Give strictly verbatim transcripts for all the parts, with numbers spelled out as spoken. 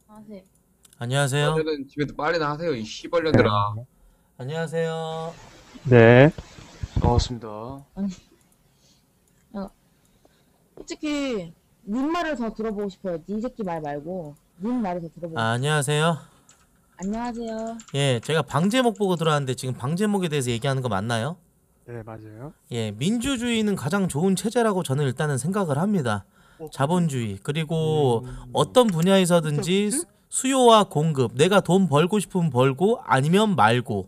하세요. 안녕하세요. 빨래는 집에서 빨래나 하세요, 이 씨발년들아. 안녕하세요. 네. 반갑습니다. 아니, 야, 솔직히 님 말을 더 들어보고 싶어요. 니 새끼 말 말고 님 말을 더 들어보고 아, 싶어요. 안녕하세요. 안녕하세요. 예, 제가 방제목 보고 들어왔는데 지금 방제목에 대해서 얘기하는 거 맞나요? 네, 맞아요. 예, 민주주의는 가장 좋은 체제라고 저는 일단은 생각을 합니다. 자본주의 그리고 음... 어떤 분야에서든지 수- 수요와 공급, 내가 돈 벌고 싶으면 벌고 아니면 말고.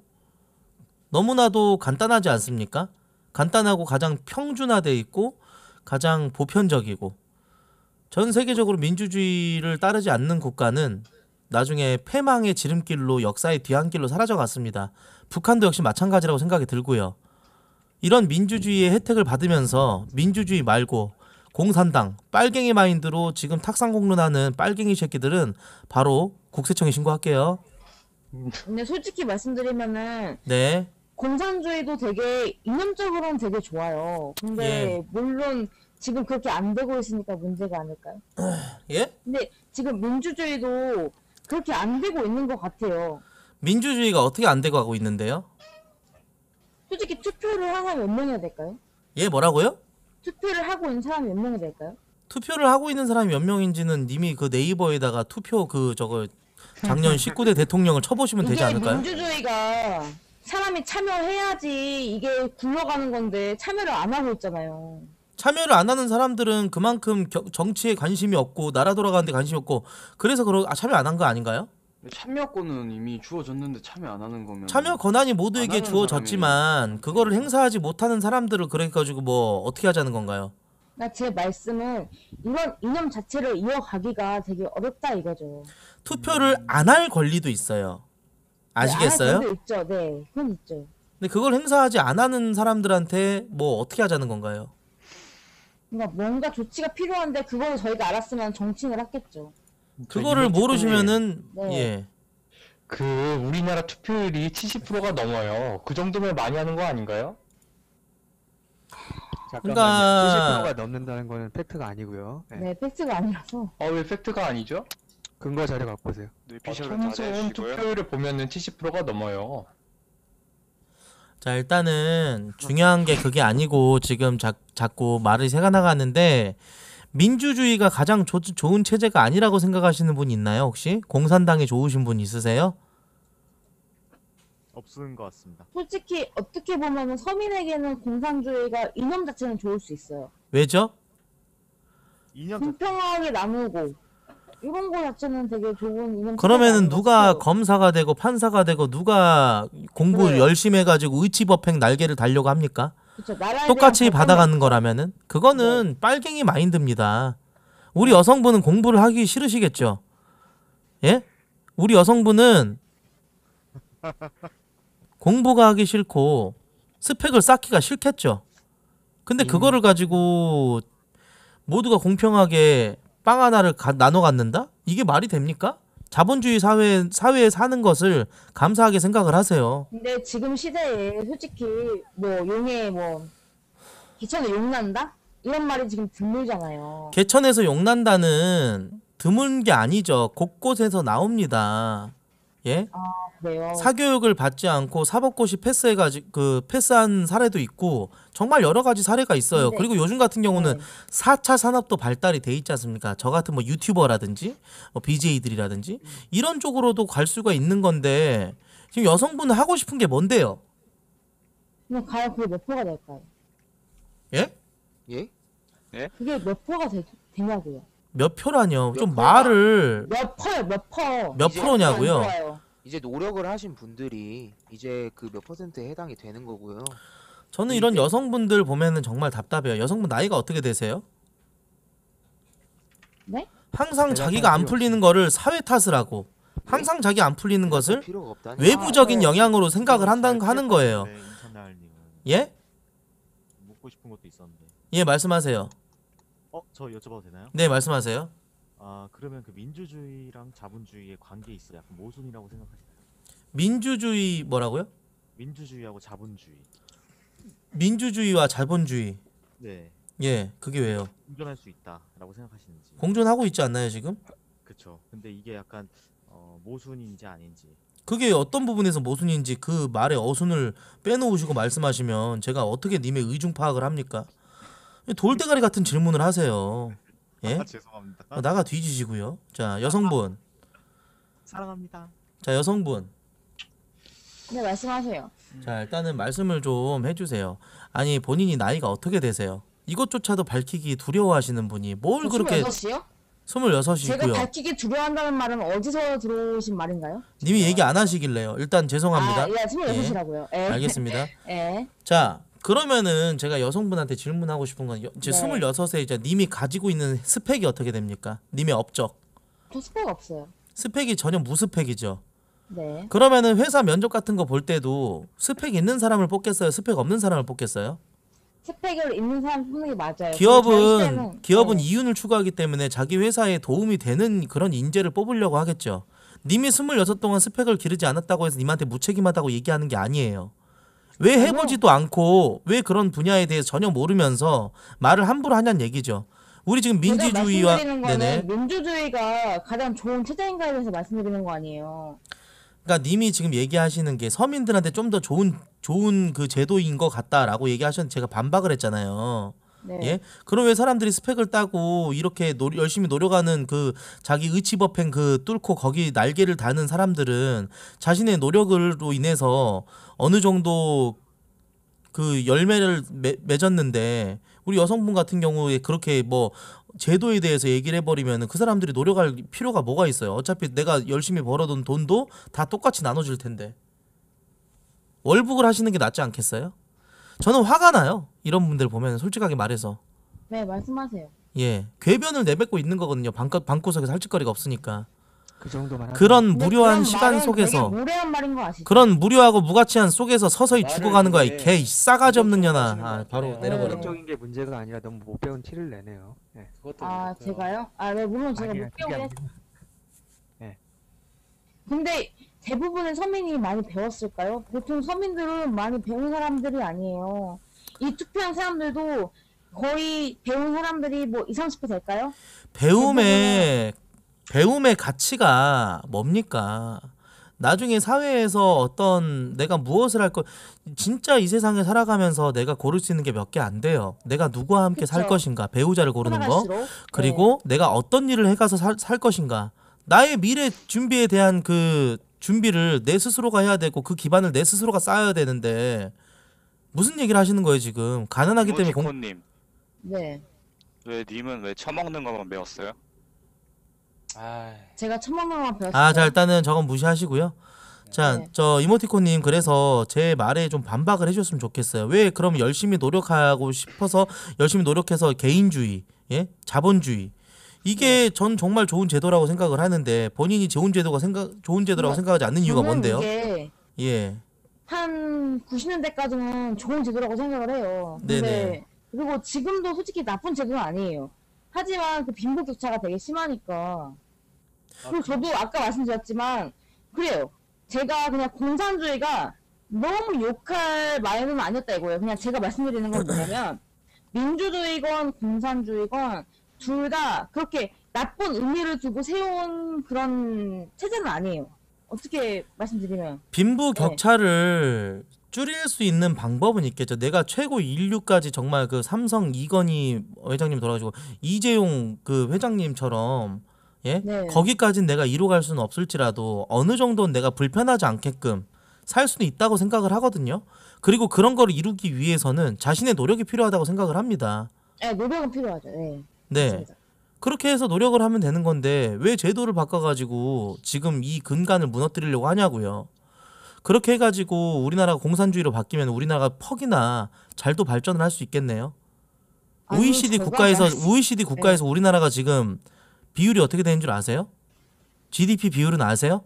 너무나도 간단하지 않습니까? 간단하고 가장 평준화돼 있고 가장 보편적이고 전 세계적으로 민주주의를 따르지 않는 국가는 나중에 패망의 지름길로 역사의 뒤안길로 사라져갔습니다. 북한도 역시 마찬가지라고 생각이 들고요. 이런 민주주의의 혜택을 받으면서 민주주의 말고 공산당, 빨갱이 마인드로 지금 탁상공론하는 빨갱이 새끼들은 바로 국세청에 신고할게요. 근데 솔직히 말씀드리면은 네. 공산주의도 되게 이념적으로는 되게 좋아요. 근데 예. 물론 지금 그렇게 안 되고 있으니까 문제가 아닐까요? 예? 근데 지금 민주주의도 그렇게 안 되고 있는 것 같아요. 민주주의가 어떻게 안 되고 가고 있는데요? 솔직히 투표를 하는 사람이 몇 명이나 될까요? 예, 뭐라고요? 투표를 하고 있는 사람이 몇 명이 될까요? 투표를 하고 있는 사람이 몇 명인지는 님이 그 네이버에다가 투표 그 저거 작년 십구 대 대통령을 쳐보시면 되지 이게 않을까요? 민주주의가 사람이 참여해야지 이게 굴러가는 건데 참여를 안 하고 있잖아요. 참여를 안 하는 사람들은 그만큼 겨, 정치에 관심이 없고 나라 돌아가는데 관심이 없고 그래서 그러, 아, 참여 안 한 거 아닌가요? 참여권은 이미 주어졌는데 참여 안 하는 거면 참여 권한이 안 모두에게 하는 주어졌지만 그거를 행사하지 못하는 사람들을 그래가지고 뭐 어떻게 하자는 건가요? 그러니까 제 말씀은 이런 이념 자체를 이어가기가 되게 어렵다 이거죠. 투표를 안 할 권리도 있어요. 아시겠어요? 네, 있죠. 네, 그건 있죠. 근데 그걸 행사하지 안 하는 사람들한테 뭐 어떻게 하자는 건가요? 그러니까 뭔가 조치가 필요한데 그걸 저희가 알았으면 정치인을 했겠죠. 그거를 모르시면은 네. 예. 그 우리나라 투표율이 칠십 퍼센트가 넘어요. 그 정도면 많이 하는 거 아닌가요? 그러니까 칠십 퍼센트가 넘는다는 거는 팩트가 아니고요. 네. 네, 팩트가 아니라서. 아, 왜 팩트가 아니죠? 근거 자료 갖고 오세요. 어, 청소년 투표율을 보면은 칠십 퍼센트가 넘어요. 자, 일단은 중요한 게 그게 아니고 지금 자, 자꾸 말이 새가 나가는데 민주주의가 가장 조, 좋은 체제가 아니라고 생각하시는 분 있나요? 혹시? 공산당이 좋으신 분 있으세요? 없는 것 같습니다. 솔직히 어떻게 보면은 서민에게는 공산주의가 이념 자체는 좋을 수 있어요. 왜죠? 이념 공평하게 나누고 이런 거 자체는 되게 좋은 이념. 그러면은 누가 검사가 되고 판사가 되고 누가 공부 그래요. 열심히 해가지고 의치법행 날개를 달려고 합니까? 그쵸, 나라에 똑같이 대한 받아가는 거라면은 그거는 빨갱이 마인드입니다. 우리 여성분은 공부를 하기 싫으시겠죠? 예? 우리 여성분은 공부가 하기 싫고 스펙을 쌓기가 싫겠죠. 근데 그거를 가지고 모두가 공평하게 빵 하나를 가, 나눠 갖는다? 이게 말이 됩니까? 자본주의 사회 사회에 사는 것을 감사하게 생각을 하세요. 근데 지금 시대에 솔직히 뭐 용에 뭐 기천에 용난다? 이런 말이 지금 드물잖아요. 개천에서 용난다는 드문 게 아니죠. 곳곳에서 나옵니다. 예? 그래요. 사교육을 받지 않고 사법고시 패스해가지고 그 패스한 사례도 있고 정말 여러 가지 사례가 있어요. 네. 그리고 요즘 같은 경우는 네. 사 차 산업도 발달이 돼 있지 않습니까? 저 같은 뭐 유튜버라든지 뭐 비제이들이라든지 이런 쪽으로도 갈 수가 있는 건데 지금 여성분은 하고 싶은 게 뭔데요? 그럼 과연 그게 몇 프로가 될까요? 예? 예? 그게 몇 프로가 되, 되냐고요. 몇 표라뇨? 몇 좀 프로가? 말을 몇 퍼요, 몇 퍼. 몇 이제 프로냐고요? 안 좋아요. 이제 노력을 하신 분들이 이제 그 몇 퍼센트에 해당이 되는 거고요. 저는 이런 여성분들 보면은 정말 답답해요. 여성분 나이가 어떻게 되세요? 네? 항상 자기가 안 풀리는 거를 사회 탓을 하고 항상 자기 안 풀리는 것을 필요가 없다니. 외부적인 아, 네. 영향으로 생각을 한다는 하는 거예요. 네, 인천날님은 예? 묻고 싶은 것도 있었는데. 예, 말씀하세요. 어, 저 여쭤봐도 되나요? 네, 말씀하세요. 아, 그러면 그 민주주의랑 자본주의의 관계 있어 약간 모순이라고 생각하시나요? 민주주의 뭐라고요? 민주주의하고 자본주의. 민주주의와 자본주의. 네, 예, 그게 왜요? 공존할 수 있다라고 생각하시는지. 공존하고 있지 않나요, 지금? 그 그쵸. 근데 이게 약간 어, 모순인지 아닌지. 그게 어떤 부분에서 모순인지 그 말의 어순을 빼놓으시고 말씀하시면 제가 어떻게 님의 의중 파악을 합니까? 돌대가리 같은 질문을 하세요. 예? 아, 죄송합니다. 어, 나가 뒤지시고요. 자, 여성분. 사랑합니다. 자, 여성분. 네, 말씀하세요. 자, 일단은 말씀을 좀 해주세요. 아니, 본인이 나이가 어떻게 되세요? 이것조차도 밝히기 두려워하시는 분이 뭘 그렇게 스물여섯이요? 제가 스물여섯이고요. 밝히기 두려워한다는 말은 어디서 들어오신 말인가요? 님이 얘기 안 하시길래요. 일단 죄송합니다. 아, 예, 스물여섯이라고요. 예. 알겠습니다. 예. 자, 그러면은 제가 여성분한테 질문하고 싶은 건 여- 이제 네. 스물여섯에 이제 님이 가지고 있는 스펙이 어떻게 됩니까? 님의 업적. 저 스펙 없어요. 스펙이 전혀 무스펙이죠. 네. 그러면은 회사 면접 같은 거 볼 때도 스펙 있는 사람을 뽑겠어요? 스펙 없는 사람을 뽑겠어요? 스펙을 있는 사람 뽑는 게 맞아요. 저희 기업은 시대는- 기업은 네. 이윤을 추구하기 때문에 자기 회사에 도움이 되는 그런 인재를 뽑으려고 하겠죠. 님이 스물여섯 동안 스펙을 기르지 않았다고 해서 님한테 무책임하다고 얘기하는 게 아니에요. 왜 해보지도 않고 왜 그런 분야에 대해서 전혀 모르면서 말을 함부로 하냐는 얘기죠. 우리 지금 제가 민주주의와 말씀드리는 거는 네네. 민주주의가 가장 좋은 체제인가에 대해서 말씀드리는 거 아니에요. 그러니까 님이 지금 얘기하시는 게 서민들한테 좀 더 좋은 좋은 그 제도인 것 같다라고 얘기하셨는데 제가 반박을 했잖아요. 네. 예? 그럼 왜 사람들이 스펙을 따고 이렇게 노, 열심히 노력하는 그 자기 의치법행 그 뚫고 거기 날개를 다는 사람들은 자신의 노력으로 인해서 어느 정도 그 열매를 매, 맺었는데 우리 여성분 같은 경우에 그렇게 뭐 제도에 대해서 얘기를 해버리면 그 사람들이 노력할 필요가 뭐가 있어요. 어차피 내가 열심히 벌어둔 돈도 다 똑같이 나눠줄 텐데 월북을 하시는 게 낫지 않겠어요? 저는 화가 나요. 이런 분들 보면 솔직하게 말해서 네, 말씀하세요. 예 궤변을 내뱉고 있는 거거든요. 방구, 방구석에서 할 짓거리가 없으니까 그 정도만 그런 근데 무료한 그런 시간 말은 속에서 되게 무례한 말인 거 아시죠? 그런 무료하고 무가치한 속에서 서서히 말을 죽어가는 거야. 이 근데 개 싸가지 없는 그것도 년아. 하시는 것 아, 같아요. 바로 네. 내려버려. 적인 게 문제가 아니라 너무 못 배운 티를 내네요. 네. 그것도 아, 그렇고요. 제가요? 아, 네, 물론 제가 아니에요, 못 그게 배우긴 아니고. 했 근데 대부분의 서민이 많이 배웠을까요? 보통 서민들은 많이 배운 사람들이 아니에요. 이 투표한 사람들도 거의 배운 사람들이 뭐 이십, 삼십 퍼센트 될까요? 배움의 배움의 가치가 뭡니까? 나중에 사회에서 어떤 내가 무엇을 할 거 진짜 이 세상에 살아가면서 내가 고를 수 있는 게 몇 개 안 돼요. 내가 누구와 함께 살 그쵸. 것인가, 배우자를 고르는 거, 살아갈수록. 그리고 내가 어떤 일을 해가서 살, 살 것인가, 나의 미래 준비에 대한 그 준비를 내 스스로가 해야 되고 그 기반을 내 스스로가 쌓아야 되는데 무슨 얘기를 하시는 거예요 지금? 가난하기 때문에 공... 이모티콘님, 네. 왜 님은 왜 처먹는 것만 배웠어요? 아, 제가 천만 원만 배웠어요. 아, 자 일단은 저건 무시하시고요. 자, 네. 저 이모티콘님 그래서 제 말에 좀 반박을 해줬으면 좋겠어요. 왜 그럼 열심히 노력하고 싶어서 열심히 노력해서 개인주의, 예, 자본주의 이게 전 정말 좋은 제도라고 생각을 하는데 본인이 좋은 제도가 생각 좋은 제도라고 네. 생각하지 않는 이유가 저는 뭔데요? 이게 예, 한 구십 년대까지는 좋은 제도라고 생각을 해요. 근데 네네. 그리고 지금도 솔직히 나쁜 제도는 아니에요. 하지만 그 빈부격차가 되게 심하니까. 그리고 저도 아까 말씀드렸지만 그래요. 제가 그냥 공산주의가 너무 욕할 마음은 아니었다 이거예요. 그냥 제가 말씀드리는 건 뭐냐면 민주주의건 공산주의건 둘 다 그렇게 나쁜 의미를 두고 세운 그런 체제는 아니에요. 어떻게 말씀드리면 빈부 격차를 줄일 수 있는 방법은 있겠죠. 내가 최고 인류까지 정말 그 삼성 이건희 회장님 돌아가시고 이재용 그 회장님처럼 예 네. 거기까지는 내가 이뤄갈 수는 없을지라도 어느 정도는 내가 불편하지 않게끔 살 수는 있다고 생각을 하거든요. 그리고 그런 거를 이루기 위해서는 자신의 노력이 필요하다고 생각을 합니다. 네, 노력은 필요하죠. 네. 네. 맞습니다. 그렇게 해서 노력을 하면 되는 건데 왜 제도를 바꿔가지고 지금 이 근간을 무너뜨리려고 하냐고요. 그렇게 해가지고 우리나라가 공산주의로 바뀌면 우리나라가 퍽이나 잘도 발전을 할 수 있겠네요. 아니요, 오이시디 제가 국가에서 말씀- 오이시디 국가에서 우리나라가 지금 비율이 어떻게 되는 줄 아세요? 지디피 비율은 아세요?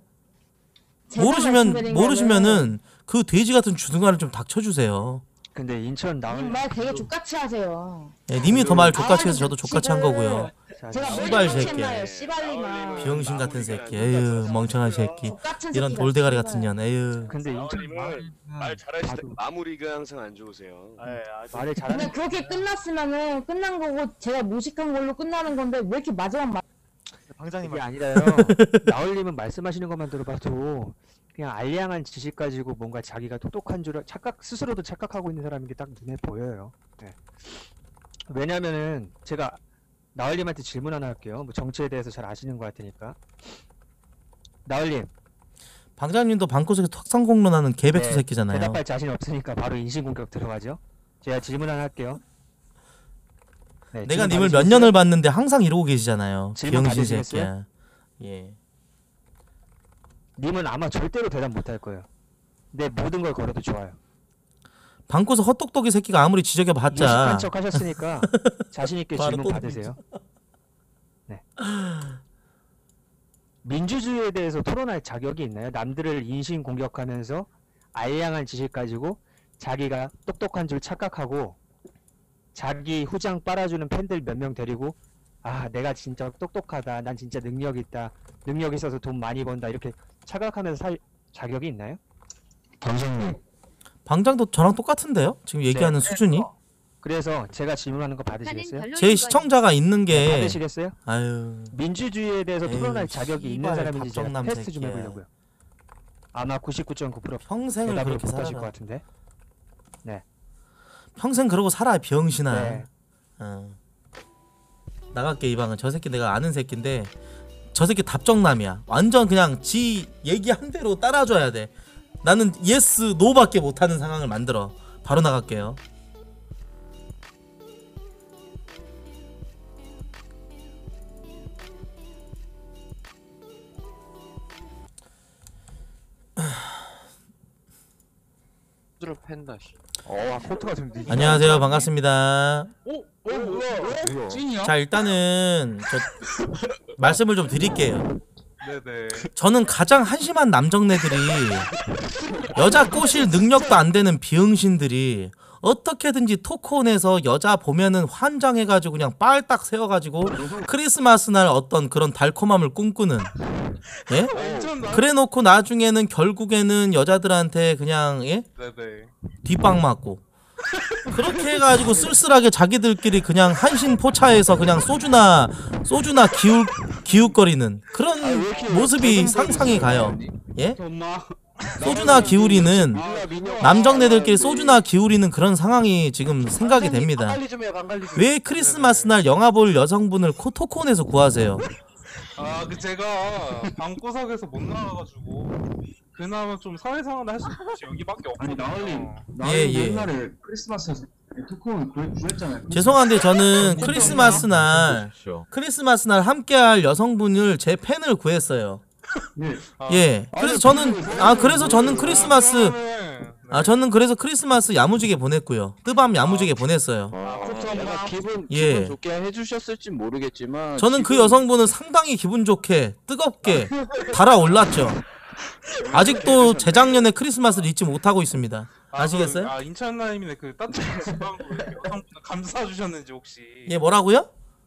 제가 모르시면 말씀드린 모르시면은 그 돼지 같은 주둥아를 좀 닥쳐주세요. 근데 인천 나올 거는 말 되게 족같이 하세요. 네, 님이 더 말 족같이 해서 아, 저도 족같이 한 지금 거고요. 자, 제가 자, 씨발 뭘 새끼야. 족같이 씨발리마. 비영신 같은 새끼, 에휴 멍청한 새끼, 족같은 이런 새끼가 돌대가리 씨발. 같은 년, 에휴. 근데 인천 마을님은 나올 말 잘하시다. 봐도 마무리가 항상 안 좋으세요. 말을 그냥 잘하는 그렇게 끝났으면은 끝난 거고 제가 무식한 걸로 끝나는 건데 왜 이렇게 마지막 말 방장님 이게 말 아니라요. 나얼님은 말씀하시는 것만 들어봐도 그냥 알량한 지식 가지고 뭔가 자기가 똑똑한 줄 착각 스스로도 착각하고 있는 사람인 게 딱 눈에 보여요. 네. 왜냐면은 제가 나얼님한테 질문 하나 할게요. 뭐 정치에 대해서 잘 아시는 것 같으니까. 나얼님 방장님도 방구석에 턱상공론하는 개백수 네, 새끼잖아요. 대답할 자신 없으니까 바로 인신공격 들어가죠. 제가 질문 하나 할게요. 네, 내가 질문 님을 몇 받으시겠어요? 년을 봤는데 항상 이러고 계시잖아요. 질문 병신 받으시겠어요? 새끼야. 예. 님은 아마 절대로 대답 못 할 거예요. 내 모든 걸 걸어도 좋아요. 방구석 헛똑똑이 새끼가 아무리 지적해 봤자 무식한 척 하셨으니까 자신 있게 바로 질문 또 받으세요. 네. 민주주의에 대해서 토론할 자격이 있나요? 남들을 인신 공격하면서 알량한 지식 가지고 자기가 똑똑한 줄 착각하고 자기 후장 빨아주는 팬들 몇 명 데리고 아 내가 진짜 똑똑하다, 난 진짜 능력 있다, 능력 있어서 돈 많이 번다 이렇게 착각하면서 살 자격이 있나요? 방장님. 방장도 저랑 똑같은데요? 지금 얘기하는 네. 수준이? 그래서 제가 질문하는 거 받으시겠어요? 제 시청자가 있는 네, 게 받으시겠어요? 아유 민주주의에 대해서 에휴, 토론할 자격이 있는 씨발 사람인지 제가 답정남 테스트 좀 새끼야. 해보려고요. 아마 구십구 점 구 퍼센트 평생을 대답을 그렇게 못하실 것 살아라. 같은데. 평생 그러고 살아 병신아. 네. 어. 나갈게 이 방은. 저 새끼 내가 아는 새끼인데 저 새끼 답정남이야. 완전 그냥 지 얘기한 대로 따라줘야 돼. 나는 예스 노밖에 못하는 상황을 만들어. 바로 나갈게요. 들어 팬다 씨. 어, 코트가 좀 늦. 안녕하세요. 반갑습니다. 어? 어 뭐야? 찐이야? 자 일단은 저 말씀을 좀 드릴게요. 네네. 저는 가장 한심한 남정네들이 여자 꼬실 능력도 안 되는 비응신들이 어떻게든지 토크온에서 여자 보면은 환장해가지고 그냥 빨딱 세워가지고 크리스마스 날 어떤 그런 달콤함을 꿈꾸는 예? 그래놓고 나중에는 결국에는 여자들한테 그냥 예? 네네. 뒷방 맞고 그렇게 해가지고 쓸쓸하게 자기들끼리 그냥 한신 포차에서 그냥 소주나 소주나 기웃 기웃거리는 그런 모습이 상상이 가요. 예? 엄마. 소주나 기울이는 남정네들끼리 소주나 기울이는 그런 상황이 지금 생각이 됩니다. 관리 좀 해요, 관리 좀. 왜 크리스마스 날 영화 볼 여성분을 코토콘에서 구하세요? 아, 그 제가 방구석에서 못 나와가지고 그나마 좀 사회생활을 할 수 있는 곳이 여기밖에 없거든요. 아니 나얼님, 예, 나얼님 예. 옛날에 크리스마스에서 토크온 구했잖아요. 죄송한데 저는 크리스마스 날 크리스마스 날 함께할 여성분을 제 팬을 구했어요. 네. 예. 그래서 저는 아 그래서 저는 크리스마스 아 저는 그래서 크리스마스 야무지게 보냈고요. 뜨밤 야무지게 보냈어요. 아, 내가 기분 예. 기분 좋게 해주셨을진 모르겠지만 저는 그 지금- 여성분을 상당히 기분 좋게 뜨겁게 달아올랐죠. 아직도 재작년에 크리스마스를 잊지 못하고 있습니다. 아시겠어요? 아, 인천라임이네. 그 따뜻한 지방으로 이렇게 여성분을 감싸 주셨는지 혹시. 예, 뭐라고요?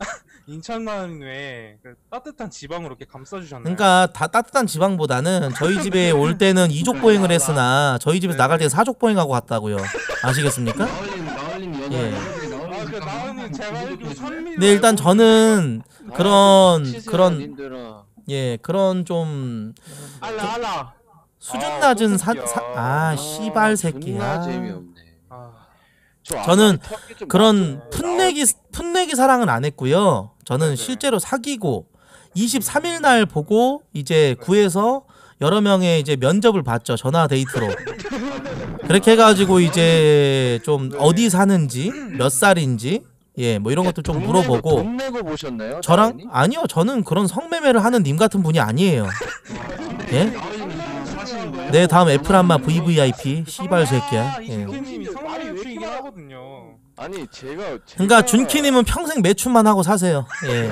인천라임에 그 따뜻한 지방으로 이렇게 감싸 주셨나요? 그러니까 다 따뜻한 지방보다는 저희 집에 올 때는 이족 보행을 했으나 저희 집에서 나갈 때 사족 보행하고 갔다고요. 아시겠습니까? 나얼님, 나얼님 옛날에 예. 아, 그 나은님 제가 알기로 산미. 네, 일단 저는 그런 치세요, 그런 님들아. 예, 그런 좀 알라 알라. 수준 아, 낮은 사, 또 사, 새끼야. 아, 씨발 새끼야. 존나 재미없네. 아, 저 저는 아까 턱이 좀 그런 낮아요. 풋내기 풋내기 사랑은 안 했고요. 저는 네네. 실제로 사귀고 이십삼 일 날 보고 이제 구해서 여러 명의 이제 면접을 봤죠. 전화 데이트로. 그렇게 해가지고 이제 좀 네. 어디 사는지 몇 살인지 예 뭐 이런 것도 좀 돈 물어보고 내고, 돈 내고 보셨나요? 저랑 당연히? 아니요 저는 그런 성매매를 하는 님 같은 분이 아니에요. 예? 나얼님 사시는 거예요? 네 다음 애플한마 브이브이아이피 씨발 새끼야. 예. 이준키님이 성매매주의긴 하거든요. 아니 제가 그러니까 제가- 준키님은 평생 매춘만 하고 사세요. 예.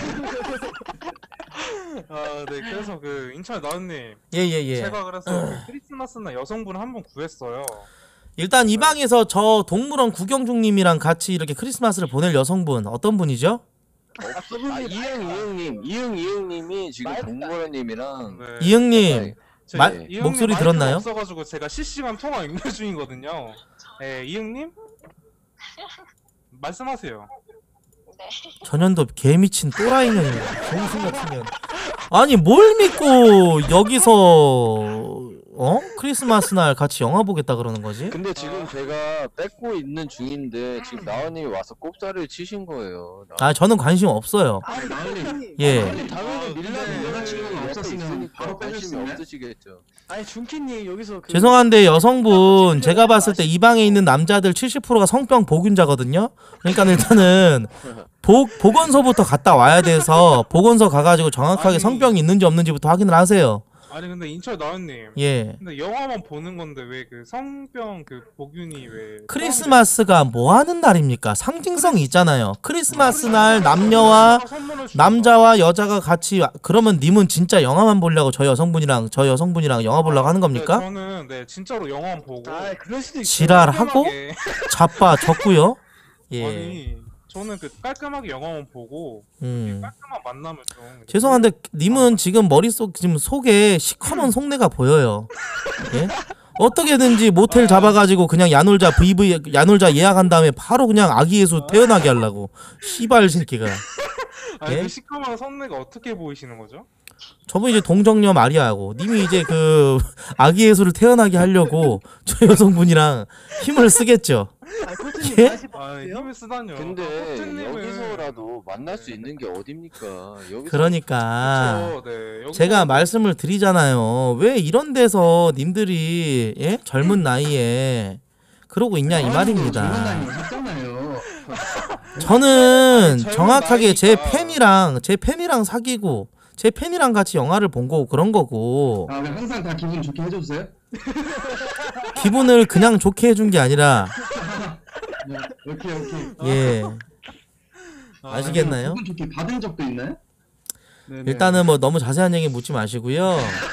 아, 네. 그래서 그 인천 나은님. 예예예. 제가 그래서 그 크리스마스 날 여성분 한 분 구했어요. 일단 이 방에서 저 동물원 구경중님이랑 같이 이렇게 크리스마스를 보낼 여성분 어떤 분이죠? 아, 이응 이응님 이응 이응님이 지금 동물원님이랑 네. 이응님 제- 말- 이응님 목소리 마이크가 들었나요? 없어가지고 제가 실시간 통화 연결 중이거든요. 예, 이응님 말씀하세요. 전현도 개미친 또라이는 정신 같으면 아니 뭘 믿고 여기서 어? 크리스마스 날 같이 영화 보겠다 그러는 거지? 근데 지금 제가 뺏고 있는 중인데 지금 나은님이 와서 꼽사를 치신 거예요. 아 저는 관심 없어요. 아니 나을님. 예. 나을님, 당연히 밀라는 여자친구가 없었으면 바로 관심이 빼줬으면. 없으시겠죠. 아니 준키님 여기서 그 죄송한데 여성분 제가 봤을 때 이 방에 있는 남자들 칠십 퍼센트가 성병 보균자거든요. 그러니까 일단은 보, 보건소부터 갔다 와야 돼서 보건소 가가지고 정확하게 아니. 성병이 있는지 없는지부터 확인을 하세요. 아니 근데 인철 나은님. 예. 근데 영화만 보는 건데 왜 그 성병 그 복균이 왜 크리스마스가 뭐 하는 날입니까? 상징성이 있잖아요. 크리스마스 날 남녀와 남자와 여자가 같이 와- 그러면 님은 진짜 영화만 보려고 저 여성분이랑 저 여성분이랑 영화 보려고 하는 겁니까? 네, 저는 네 진짜로 영화만 보고 아 그럴 수도 있어. 지랄하고 깔끔하게- 자빠 졌고요. 예. 아니 저는 그 깔끔하게 영화만 보고 음. 깔끔한 만남을 좀 죄송한데 님은 지금 머릿속 지금 속에 시커먼 속내가 보여요. 예? 어떻게든지 모텔 잡아가지고 그냥 야놀자 브이브이 야놀자 예약한 다음에 바로 그냥 아기 예수 태어나게 하려고 씨발 새끼가. 아니 예? 그 시커먼 선내가 어떻게 보이시는 거죠? 저분 이제 동정녀 마리아하고 님이 이제 그 아기 예수를 태어나게 하려고 저 여성분이랑 힘을 쓰겠죠. 아 코트님 예? 다시 아 봐주세요. 힘을 쓰다뇨. 근데 아, 코트님은- 여기서라도 만날 수 있는 게 어딥니까? 여기서 그러니까 그쵸, 네, 여기서 제가 말씀을 드리잖아요. 왜 이런 데서 님들이 예? 젊은 나이에 그러고 있냐 이 말입니다. 장난이에요. 속상해요. 저는 젊은 정확하게 제 나이니까. 팬이랑 제 팬이랑 사귀고 제 팬이랑 같이 영화를 본 거고 그런 거고 아, 왜 항상 다 기분 좋게 해줬어요? 기분을 그냥 좋게 해준 게 아니라 네, 오케이 오케이. 예 아, 아시겠나요? 기분 좋게 받은 적도 있나요? 네네. 일단은 뭐 너무 자세한 얘기 묻지 마시고요.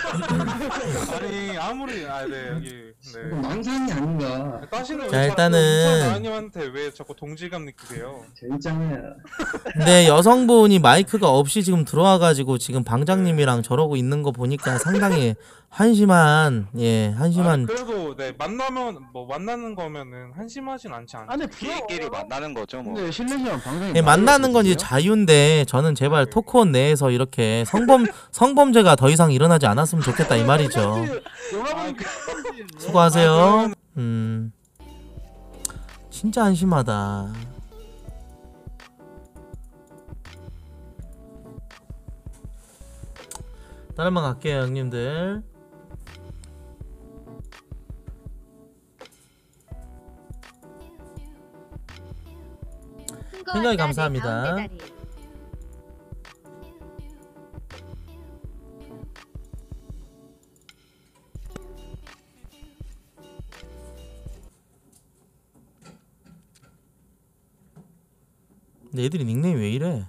아니 아무리 아네 여기 이건 네. 망상이 아닌가. 따시는 자, 왜 자꾸 일단은- 인철 나은님한테 왜 자꾸 동질감 느끼세요? 재밌잖아요. 근데 여성분이 마이크가 없이 지금 들어와가지고 지금 방장님이랑 저러고 있는 거 보니까 상당히 한심한 예 아, 한심한 그래도 네 만나면 뭐 만나는 거면은 한심하진 않지 않아요? 아 근데 비끼리 만나는 거죠 뭐. 근데 실례지만 방송에 예, 만나는 건 이제 자유인데 저는 제발 토크온 내에서 이렇게 성범 성범죄가 더 이상 일어나지 않았으면 좋겠다 이 말이죠. 영화 아, 보니까 수고하세요. 음 진짜 한심하다. 다른 방 갈게요 형님들. 굉장히 감사합니다. 근데 애들이 닉네임 왜 이래?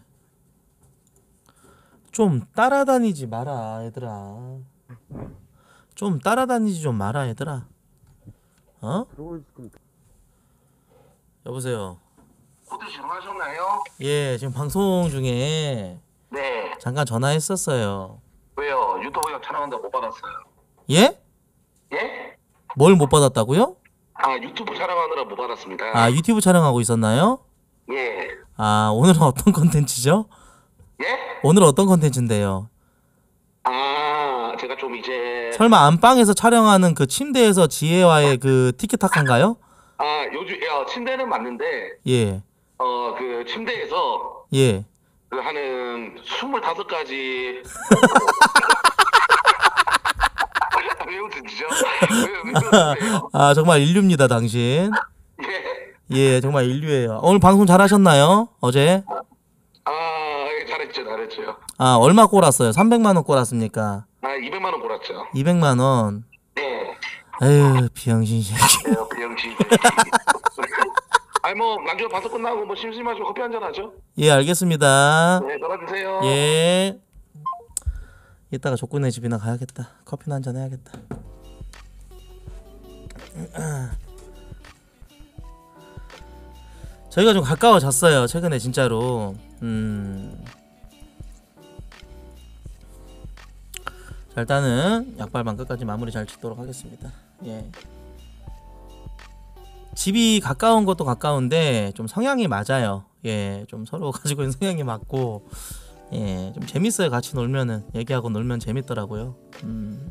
좀 따라다니지 마라 얘들아. 좀 따라다니지 좀 마라 얘들아. 어? 여보세요. 코드 전화하셨나요? 예 지금 방송 중에 네. 잠깐 전화했었어요. 왜요? 유튜브 영 촬영한다고 못 받았어요. 예? 예? 뭘 못 받았다고요? 아 유튜브 촬영하느라 못 받았습니다. 아 유튜브 촬영하고 있었나요? 예. 아 오늘은 어떤 컨텐츠죠? 예? 오늘은 어떤 컨텐츠인데요? 아 제가 좀 이제 설마 안방에서 촬영하는 그 침대에서 지혜와의 그 티키타카인가요? 아 요즘 야 침대는 맞는데 예. 어 그 침대에서 예. 그 하는 스물다섯 가지 왜 웃으시죠? 왜, 왜 웃으세요? 아 정말 인류입니다 당신. 예. 예 정말 인류예요. 오늘 방송 잘하셨나요? 어제? 아 예, 잘했죠 잘했죠. 아 얼마 꼬랐어요? 삼백만 원 꼬랐습니까? 아 이백만 원 벌었죠. 이백만 원. 네. 에휴 비영신 새끼. 네, 비영지. 아니 뭐 나중에 방송 끝나고 뭐 심심하시면 커피 한잔 하죠. 예 알겠습니다. 네, 전화주세요. 예. 이따가 족구네 집이나 가야겠다. 커피나 한잔 해야겠다. 저희가 좀 가까워졌어요 최근에 진짜로. 음. 자 일단은 약발만 끝까지 마무리 잘 짓도록 하겠습니다. 예. 집이 가까운 것도 가까운데 좀 성향이 맞아요. 예, 좀 서로 가지고 있는 성향이 맞고, 예, 좀 재밌어요. 같이 놀면은 얘기하고 놀면 재밌더라고요. 음.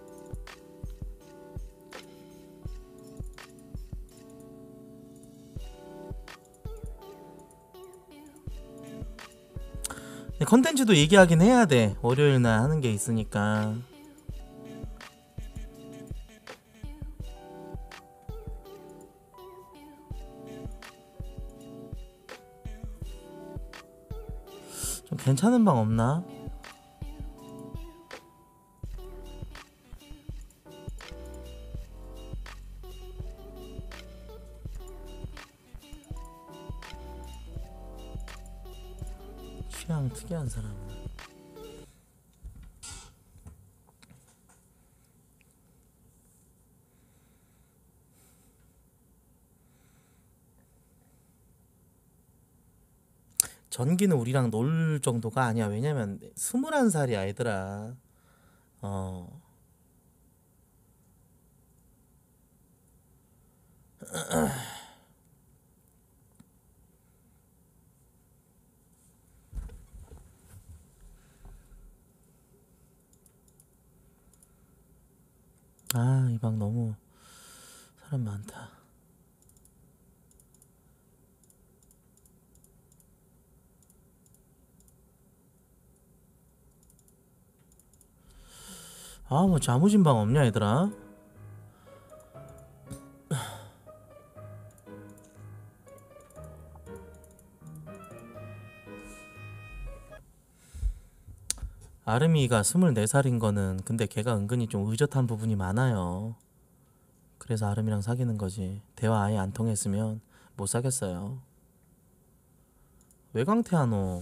근데 컨텐츠도 얘기하긴 해야 돼. 월요일 날 하는 게 있으니까. 좀 괜찮은 방 없나? 취향 특이한 사람. 전기는 우리랑 놀 정도가 아니야. 왜냐면 스물한 살이야 얘들아. 어. 아, 이 방 너무 사람 많다. 아, 뭐 자무진 방 없냐 얘들아? 아름이가 스물네 살인 거는 근데 걔가 은근히 좀 의젓한 부분이 많아요. 그래서 아름이랑 사귀는 거지. 대화 아예 안 통했으면 못 사귀었어요. 왜 강퇴하노?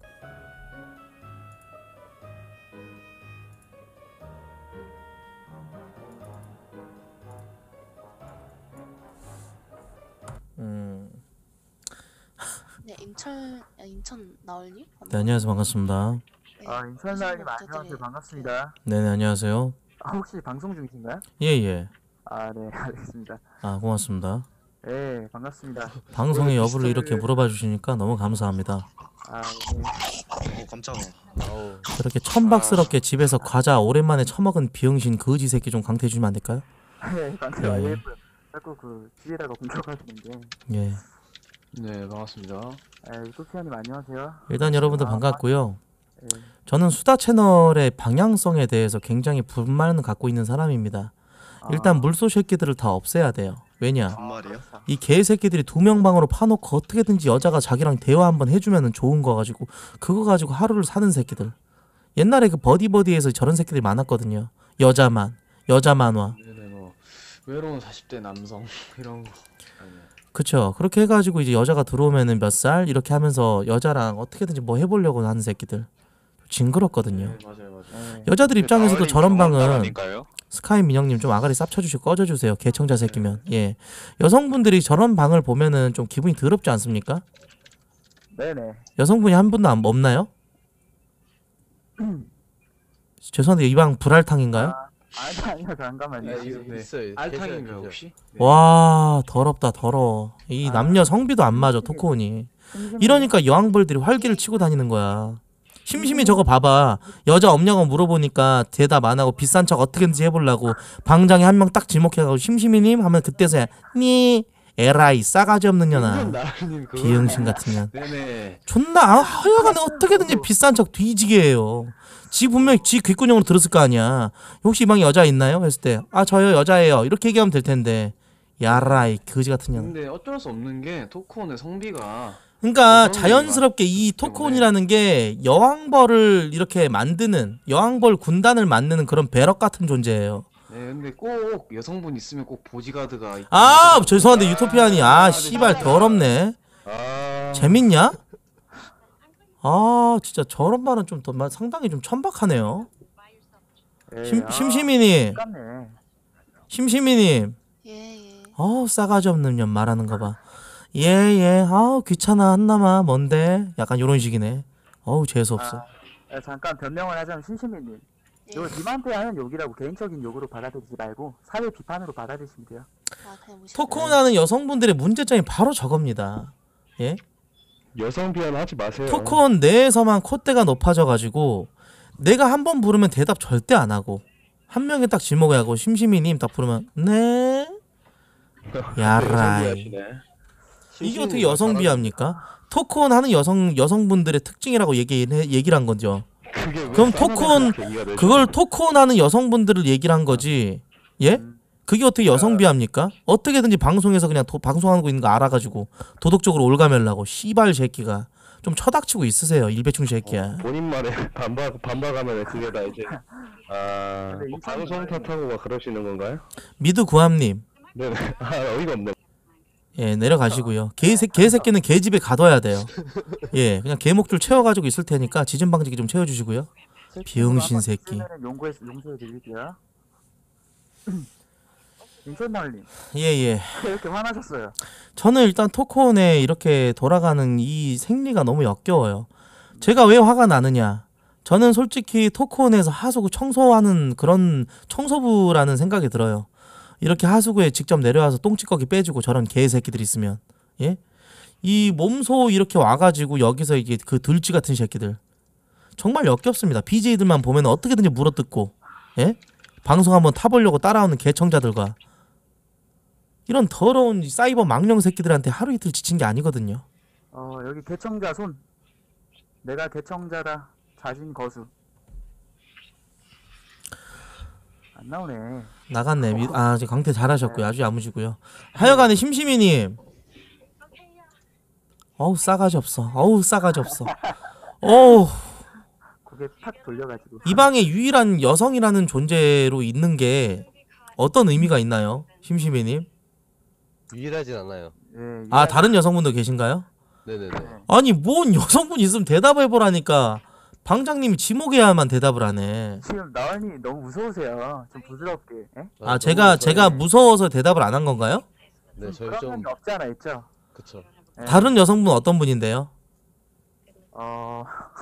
음. 네, 인천 야, 인천 나올니? 네, 안녕하세요. 반갑습니다. 아, 인천 나님 안녕하세요. 반갑습니다. 네네, 안녕하세요. 아, 혹시 방송 중이신가요? 예예. 아, 네, 알겠습니다. 아, 고맙습니다. 네, 반갑습니다. 방송의 여부를 이렇게 물어봐 주시니까 너무 감사합니다. 아, 네. 어 깜짝아. 아우. 저렇게 천박스럽게 집에서 과자 오랜만에 처먹은 비응신 거지 새끼 좀 강퇴해 주면 안 될까요? 네, 방금 네. 와이프 자꾸 그 뒤에다가 공격하시는데. 예. 네, 반갑습니다. 네, 소피아님 안녕하세요. 일단 여러분들 반갑고요. 네. 저는 수다 채널의 방향성에 대해서 굉장히 불만을 갖고 있는 사람입니다. 일단 물소 새끼들을 다 없애야 돼요. 왜냐? 말이요? 이 개새끼들이 두 명 방으로 파놓고 어떻게든지 여자가 자기랑 대화 한번 해주면은 좋은 거 가지고 그거 가지고 하루를 사는 새끼들. 옛날에 그 버디버디에서 저런 새끼들이 많았거든요. 여자만, 여자 만화. 네네, 뭐 외로운 사십 대 남성 이런 거. 그쵸. 그렇게 해가지고 이제 여자가 들어오면은 몇 살 이렇게 하면서 여자랑 어떻게든지 뭐 해보려고 하는 새끼들. 징그럽거든요. 네, 맞아요, 맞아요. 여자들 입장에서도 저런 방은 아닌가요? 스카이 민영님 좀 아가리 쌉쳐주시고 꺼져주세요. 개청자 새끼면. 예. 여성분들이 저런 방을 보면은 좀 기분이 더럽지 않습니까? 네네. 여성분이 한 분도 안, 없나요? 죄송한데 이 방 불알탕인가요? 아니, 아니요, 잠깐만요. 네, 있- 있어요. 알탕인가요 혹시? 와 더럽다 더러워. 이 남녀 성비도 안 맞아 토크온이. 이러니까 여왕벌들이 활기를 치고 다니는 거야. 심심이 저거 봐봐. 여자 없냐고 물어보니까 대답 안 하고 비싼 척 어떻게든지 해보려고 방장에 한 명 딱 지목해가지고 심심이님 하면 그때서야 니 에라이 싸가지 없는 년아. 비응신 같은 년. 네네. 존나 아, 하여간에 어떻게든지 비싼 척 뒤지게 해요. 지 분명히 지 귓구녕으로 들었을 거 아니야. 혹시 이 방에 여자 있나요? 했을 때 아 저요 여자예요. 이렇게 얘기하면 될 텐데. 야라이 거지 같은 년. 근데 어쩔 수 없는 게 토크온의 성비가 그러니까 자연스럽게 이 토크온이라는 게 여왕벌을 이렇게 만드는 여왕벌 군단을 만드는 그런 배럭 같은 존재예요. 네, 근데 꼭 여성분 있으면 꼭 보디가드가 있- 아 죄송한데 유토피아니 아 씨발 더럽네. 아... 재밌냐? 아 진짜 저런 말은 좀 더 상당히 좀 천박하네요. 심 아, 심시미님, 깜네. 심시미님. 예예. 어우 싸가지 없는 년 말하는 거 봐. 예예. 아우 귀찮아 한남아 뭔데? 약간 요런 식이네. 어우 재수 없어. 아, 아, 잠깐 변명을 하자면 신시민님. 이거 님한테 하는 욕이라고 개인적인 욕으로 받아들이지 말고 사회 비판으로 받아들이시면 돼요. 아, 그냥 무시. 토크온하는 여성분들의 문제점이 바로 저겁니다. 예? 여성 비하는 하지 마세요. 토크온 내에서만 콧대가 높아져가지고 내가 한 번 부르면 대답 절대 안 하고 한 명이 딱 지목을 하고 심심이님 딱 부르면 네? 야라이. 이게 어떻게 여성 비하입니까? 토크온 하는 여성 여성분들의 특징이라고 얘기 얘기를 한 거죠. 그럼 토크온 그걸 토크온 하는 여성분들을 얘기를 한 거지. 예? 그게 어떻게 여성 비하입니까? 어떻게든지 방송에서 그냥 도, 방송하고 있는 거 알아가지고 도덕적으로 올가매려고 씨발 새끼가 좀 처닥치고 있으세요. 일배충 새끼야. 어, 본인 말에 반박 반박하면 그게 다 이제 아 뭐 방송 탓하고 막 그러시는 건가요? 미드 구함님. 네네. 아 어이가 없네. 예, 내려가시고요. 개새 개새끼는 개집에 가둬야 돼요. 예, 그냥 개목줄 채워가지고 있을 테니까 지진 방지기 좀 채워주시고요. 비응신 새끼. 용서해 용서해 드릴게요. 인천날님. 예예. 왜 이렇게 화나셨어요? 저는 일단 토크온에 이렇게 돌아가는 이 생리가 너무 역겨워요. 제가 왜 화가 나느냐? 저는 솔직히 토크온에서 하수구 청소하는 그런 청소부라는 생각이 들어요. 이렇게 하수구에 직접 내려와서 똥찌꺼기 빼주고 저런 개새끼들 있으면 예? 이 몸소 이렇게 와가지고 여기서 이게 그 들쥐 같은 새끼들 정말 역겹습니다. 비제이들만 보면 어떻게든지 물어뜯고 예? 방송 한번 타보려고 따라오는 개청자들과 이런 더러운 사이버 망령 새끼들한테 하루 이틀 지친 게 아니거든요. 어 여기 개청자 손. 내가 개청자다. 자신 거수. 안 나오네. 나갔네. 미... 아, 이제 강태 잘하셨고요. 아주 야무지고요. 하여간에 심심이님. 어우 싸가지 없어. 어우 싸가지 없어. 어우. 고개 탁 돌려가지고. 이 방에 유일한 여성이라는 존재로 있는 게 어떤 의미가 있나요, 심심이님? 유일하진 않아요. 예, 아 다른 여성분도 계신가요? 네네네. 아니 뭔 여성분 있으면 대답해보라니까. 방장님이 지목해야만 대답을 하네. 지금 나은이 너무 무서우세요. 좀 부드럽게. 예? 아 제가 제가 무서워서 대답을 안 한 건가요? 네, 저희 그런 좀 면 없지 않아 있죠? 그쵸. 예. 다른 여성분 어떤 분인데요? 어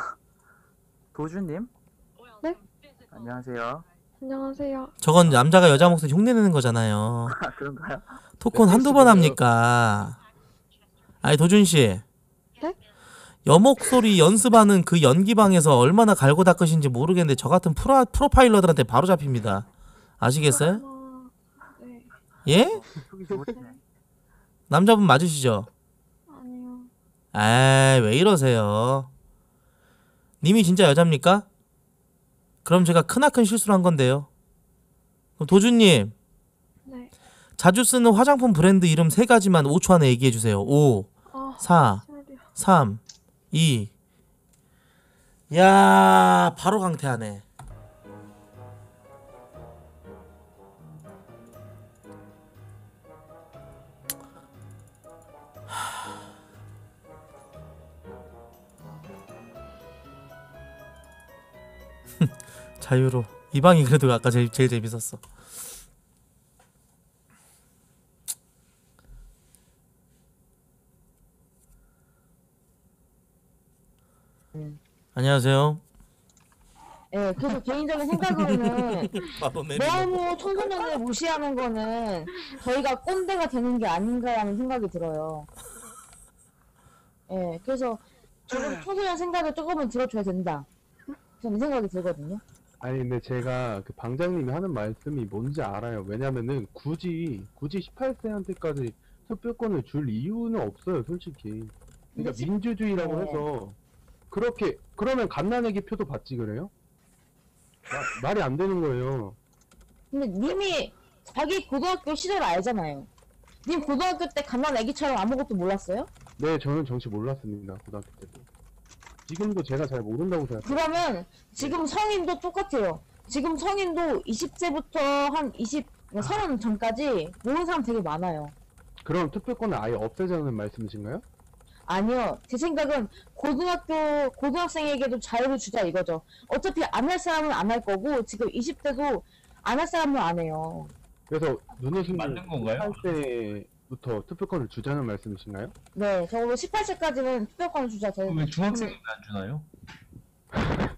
도주님. 네? 안녕하세요. 안녕하세요. 저건 남자가 여자 목소리 흉내내는 거잖아요. 아 그런가요? 토크는 한두 번 합니까? 아니 도준씨. 네? 여목소리 연습하는 그 연기방에서 얼마나 갈고 닦으신지 모르겠는데 저 같은 프로, 프로파일러들한테 바로 잡힙니다. 아시겠어요? 어, 네. 예? 속이 좋으시네. 남자분 맞으시죠? 아니요. 에이 왜 이러세요? 님이 진짜 여자입니까? 그럼 제가 크나큰 실수를 한 건데요. 그럼 도준님. 네. 자주 쓰는 화장품 브랜드 이름 세 가지만 오 초 안에 얘기해주세요. 오, 어, 사, 소리야. 삼, 이. 야 바로 강퇴하네. 자유로 이 방이 그래도 아까 제일, 제일 재밌었어. 음. 안녕하세요. 예, 그래서 개인적인 생각으로는 바로 내리네. 너무 청소년을 무시하는 거는 저희가 꼰대가 되는 게 아닌가라는 생각이 들어요. 예, 그래서 조금 청소년 생각을 조금은 들어줘야 된다. 저는 이 생각이 들거든요. 아니 근데 제가 그 방장님이 하는 말씀이 뭔지 알아요. 왜냐면은 굳이 굳이 십팔 세한테까지 투표권을 줄 이유는 없어요, 솔직히. 그러니까 근데 민주주의라고 네. 해서 그렇게 그러면 갓난애기 표도 받지 그래요? 마, 말이 안 되는 거예요. 근데 님이 자기 고등학교 시절 알잖아요. 님 고등학교 때 갓난 애기처럼 아무것도 몰랐어요? 네, 저는 정치 몰랐습니다, 고등학교 때도. 지금도 제가 잘 모른다고 생각해요. 그러면 지금 성인도 똑같아요. 지금 성인도 이십 세부터 한 이십, 서른 전까지 모르는 사람 되게 많아요. 그럼 투표권을 아예 없애자는 말씀이신가요? 아니요. 제 생각은 고등학교, 고등학생에게도 자유를 주자 이거죠. 어차피 안 할 사람은 안 할 거고, 지금 이십 대도 안 할 사람은 안 해요. 그래서 눈으신 맞는 건가요? 십팔 세부터 투표권을 주자는 말씀이신가요? 네, 적어도 십팔 세까지는 투표권을 주자. 제 왜 중학생인데 안 주나요?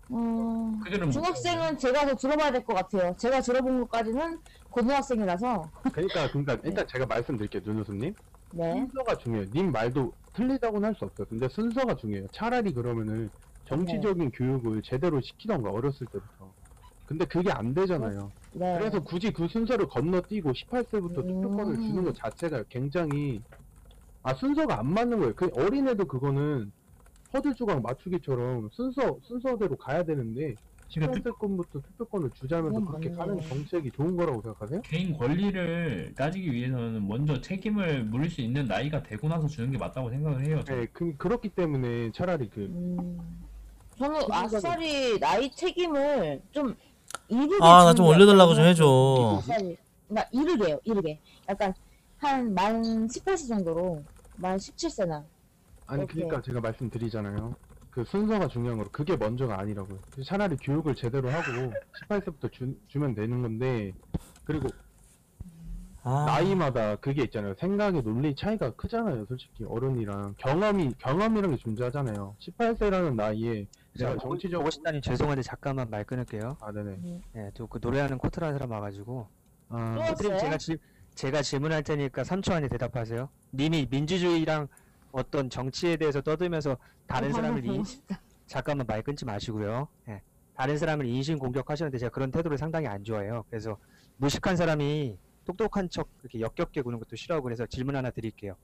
음, 그들은 중학생은 제가 더 들어봐야 될 것 같아요. 제가 들어본 것까지는 고등학생이라서. 그러니까 그러니까 일단 제가 말씀드릴게요, 눈웃음님. 네. 순서가 중요해요. 님 말도 틀리다고는 할 수 없어요. 근데 순서가 중요해요. 차라리 그러면은 정치적인 교육을 제대로 시키던가 어렸을 때부터. 근데 그게 안 되잖아요. 네. 그래서 굳이 그 순서를 건너뛰고 십팔 세부터 투표권을 주는 것 자체가 굉장히 아 순서가 안 맞는 거예요. 그 어린애도 그거는 허들 조각 맞추기처럼 순서 순서대로 가야 되는데 십팔 세권부터 투표권을 주자면서 그렇게 가는 정책이 좋은 거라고 생각하세요? 개인 권리를 따지기 위해서는 먼저 책임을 물을 수 있는 나이가 되고 나서 주는 게 맞다고 생각을 해요. 저는. 네, 그, 그렇기 때문에 차라리 그 저는 아싸리 나이 책임을 좀 이르게 아, 나 좀 주는 게 올려달라고 좀 어떨까 해줘. 아싸리. 그러니까 이르게요, 이르게. 약간 한 만 십팔 세 정도로 만 십칠 세나. 아니 이렇게. 그러니까 제가 말씀드리잖아요. 그 순서가 중요한 거로 그게 먼저가 아니라고요. 차라리 교육을 제대로 하고 십팔 세부터 주, 주면 되는 건데 그리고 아. 나이마다 그게 있잖아요. 생각의 논리 차이가 크잖아요. 솔직히 어른이랑 경험이 경험이라는 게 존재하잖아요. 십팔 세라는 나이에 제가 정치적 보고 싶다니 죄송한데 잠깐만 말 끊을게요. 아 네네. 네, 저 그 노래하는 코트라는 사람 와가지고. 아, 또 코트님 왔어요? 제가 지, 제가 질문할 테니까 삼 초 안에 대답하세요. 님이 민주주의랑 어떤 정치에 대해서 떠들면서 다른 어, 사람을 방금 이 보고 싶다. 잠깐만 말 끊지 마시고요. 예. 다른 사람을 인신 공격하시는데 제가 그런 태도를 상당히 안 좋아해요. 그래서 무식한 사람이 똑똑한 척 이렇게 역겹게 구는 것도 싫어하고 그래서 질문 하나 드릴게요.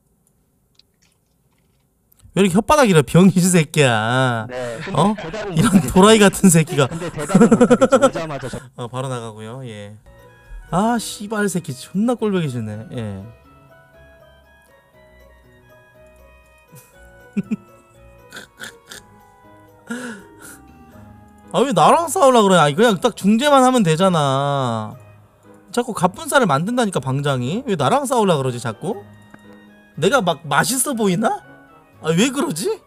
왜 이렇게 혓바닥이라 병신 새끼야. 네, 근데 어? 대답은 이런 못하겠죠. 도라이 같은 새끼가. 근데 대답은 못하겠죠. 오자마자 저... 어, 바로 나가고요. 예. 아, 씨발 새끼 존나 꼴보기 싫네. 예. 아, 왜 나랑 싸우려 그래? 아, 그냥 딱 중재만 하면 되잖아. 자꾸 갑분살을 만든다니까 방장이. 왜 나랑 싸우려 그러지 자꾸? 내가 막 맛있어 보이나? 아, 왜 그러지?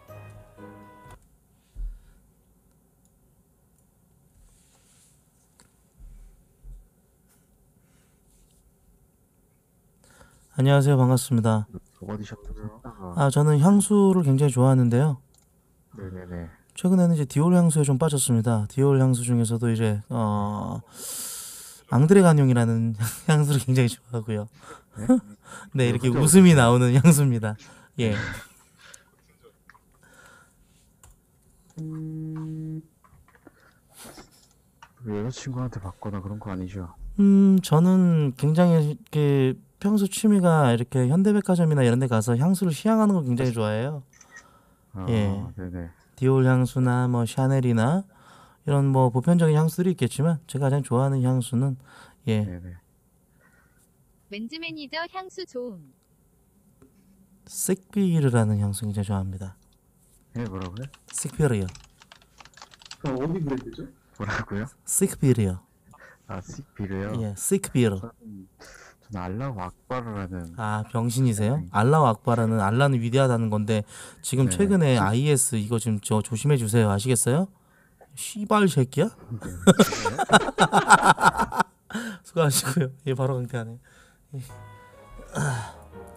안녕하세요. 반갑습니다. 어디 셨어요? 아, 저는 향수를 굉장히 좋아하는데요. 네네네. 최근에는 이제 디올 향수에 좀 빠졌습니다. 디올 향수 중에서도 이제 어 앙드레간용이라는 향수를 굉장히 좋아하고요. 네? 네, 이렇게 그죠, 웃음이 그죠. 나오는 향수입니다. 예. 여자친구한테 받거나 그런 거 아니죠? 음, 저는 굉장히 이렇게 평소 취미가 이렇게 현대백화점이나 이런 데 가서 향수를 시향하는 걸 굉장히 좋아해요. 아, 예. 네네. 디올 향수나 뭐 샤넬이나 이런 뭐 보편적인 향수들이 있겠지만 제가 가장 좋아하는 향수는 예. 네네. 멘즈 매니저 향수 좋음. 식비르라는 향수 굉장히 좋아합니다. 예, 뭐라고요? 식비르요. 어디 브랜드죠? 뭐라고요? 식비르요. 아, 식비르요? 예, 식비르. 저는, 저는 알라우 악바르라는 아, 병신이세요? 알라우 악바라는 알라는 위대하다는 건데 지금 네. 최근에 아이에스 이거 지금 저 조심해 주세요. 아시겠어요? 씨발 새끼야? 수고하시고요. 예, 바로 강퇴하네. 예. 아.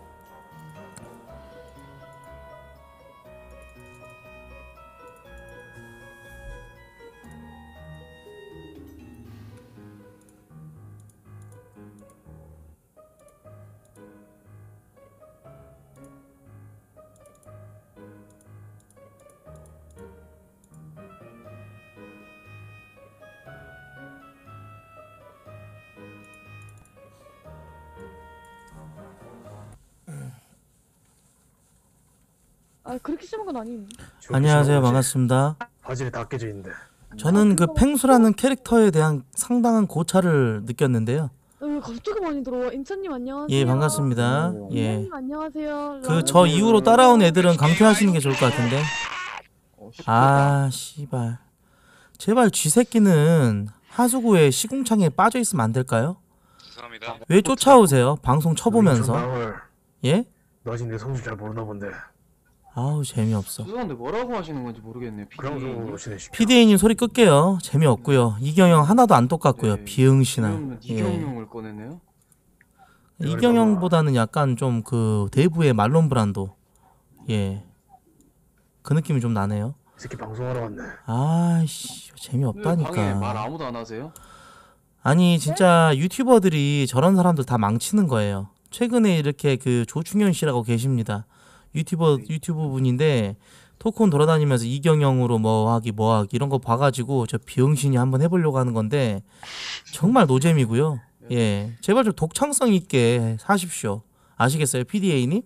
아 그렇게 심한 건 아님. 안녕하세요. 반갑습니다. 바지에 다 깨져 있는데. 저는 그 펭수라는 캐릭터에 대한 상당한 고찰을 느꼈는데요. 왜 갑자기 많이 들어와? 인천님 안녕하세요. 예, 반갑습니다. 예. 인천님 안녕하세요. 그 저 이후로 따라온 애들은 강퇴하시는 게 좋을 것 같은데. 아, 씨발. 제발 쥐새끼는 하수구에 시궁창에 빠져 있으면 안 될까요? 죄송합니다. 왜 쫓아오세요? 방송 쳐보면서. 예? 너 아직 내 성질 잘 모르나 본데. 아우, 재미없어. 죄송한데 뭐라고 하시는 건지 모르겠네요. 그럼 좀 피디에이님 소리 끌게요. 재미없고요. 이경영 하나도 안 똑같고요. 비응신아. 예. 이경영을 꺼냈네요. 이경영보다는 약간 좀 그 대부의 말론 브란도. 예. 그 느낌이 좀 나네요. 새끼 방송하러 왔네. 아이씨 방에 재미없다니까. 말 아무도 안 하세요? 아니 진짜 유튜버들이 저런 사람들 다 망치는 거예요. 최근에 이렇게 그 조충현 씨라고 계십니다. 유튜버 유튜브 분인데 토크온 돌아다니면서 이경영으로 뭐 하기 뭐 하기 이런 거 봐가지고 저 비응신이 한번 해보려고 하는 건데 정말 노잼이고요. 예, 제발 좀 독창성 있게 하십시오. 아시겠어요, 피디에이님?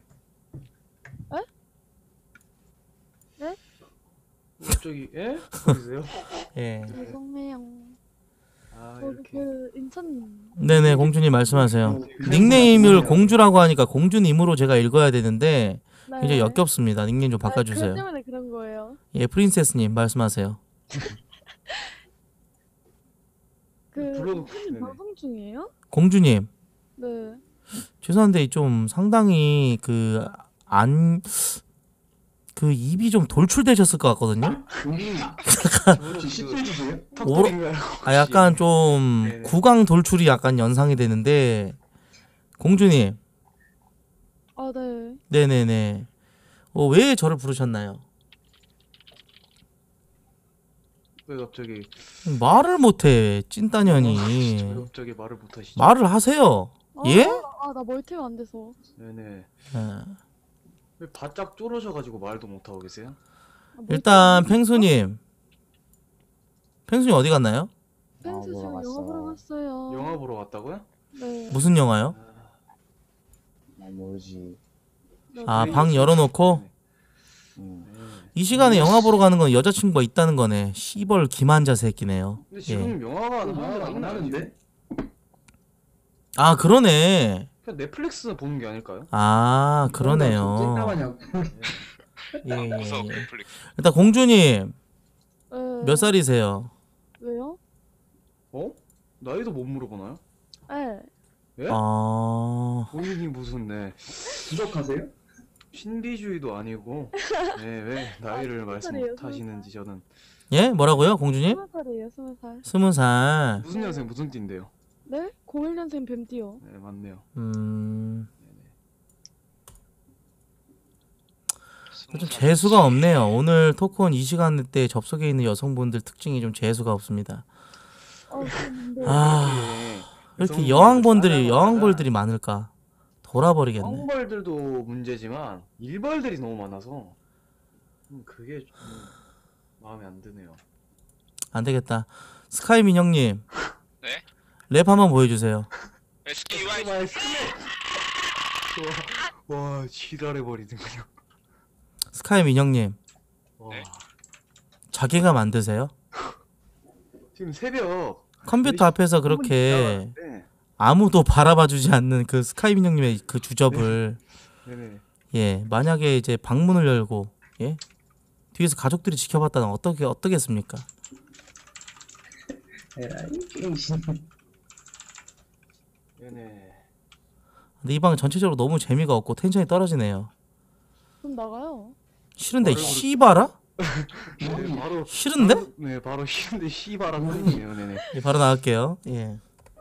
네? 갑자기 예? 거기세요? 예. 죄송해요. 아 어, 이렇게 그 인천 네네, 공주님 말씀하세요. 닉네임을 공주라고 하니까 공주님으로 제가 읽어야 되는데 네. 굉장히 역겹습니다. 닉네임 좀 아, 바꿔주세요. 그것 때문에 그런 거예요. 예, 프린세스님 말씀하세요. 그 불러도- 인천님 네네. 방송 중이에요? 공주님 네. 죄송한데 좀 상당히 그 안 그 입이 좀 돌출되셨을 것 같거든요. 시켜주세요. 오로, 아 약간 좀 네네. 구강 돌출이 약간 연상이 되는데 공주님, 아, 네. 네네네. 어, 왜 저를 부르셨나요? 왜 갑자기 말을 못해 왜 찐따년이. 갑자기 말을 못 하시죠? 말을 하세요. 아, 예? 아, 나 멀티가 안 돼서. 네네. 예. 왜 바짝 쫄으셔가지고 말도 못 하고 계세요? 아, 일단 펭수님, 펭수님 어디 갔나요? 펜스 지금 영화 보러 갔어요. 영화 보러 갔다고요? 네. 무슨 영화요? 아, 뭐지? 아, 방 열어놓고 이 시간에 영화 보러 가는 건 여자친구가 있다는 거네. 씨벌 김한자 새끼네요. 근데 예. 지금 영화가 안 아, 하는 안 하는데? 아 그러네. 그냥 넷플릭스 보는 게 아닐까요? 아 그러네요. 찐따마냥. 예, 예, 무서워, 예. 넷플릭스. 일단 공주님 네. 몇 살이세요? 왜요? 어? 나이도 못 물어보나요? 네. 예? 아 본인이 무슨 네 부적하세요? 신비주의도 아니고 네, 왜 나이를 아, 말씀 스무 살이에요, 못 하시는지 저는 예? 뭐라고요 공주님? 스무 살이에요, 스무 살. 스무 살. 무슨 년생 무슨 띠인데요? 네? 공일 년생 뱀띠요. 네 맞네요. 음. 좀 재수가 없네요. 오늘 토크온 이 시간 때 접속해 있는 여성분들 특징이 좀 재수가 없습니다. 어, 근데 아 왜 이렇게 여왕벌들이 여왕벌들이 많을까? 돌아버리겠네. 왕벌들도 문제지만 일벌들이 너무 많아서 음, 그게 좀 마음에 안 드네요. 안 되겠다. 스카이 민영님. 네? 랩 한번 보여주세요. 에스케이와이 와, 와 지랄해 버리는 그냥. 스카이 민영님. 와, 자괴감 안 드세요? 지금 새벽 컴퓨터 앞에서 그렇게 네. 아무도 바라봐주지 않는 그 스카이 민영님의 그 주접을 네네. 예 만약에 이제 방문을 열고 예 뒤에서 가족들이 지켜봤다면 어떻게 어떻겠습니까? 네네. 근데 이 방 전체적으로 너무 재미가 없고 텐션이 떨어지네요. 그럼 나가요. 싫은데 씨바라? 네, 바로 싫은데? 바로, 네 바로 싫은데 씨바라 소리네요. 네네. 예, 바로 나갈게요. 예.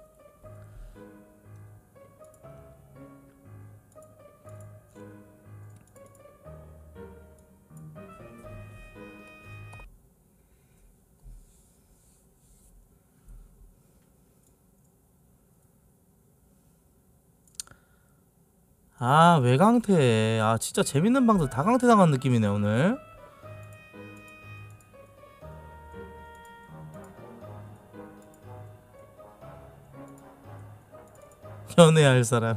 아, 왜 강퇴? 아, 진짜 재밌는 방들 다 강퇴 당한 느낌이네, 오늘. 연애할 사람.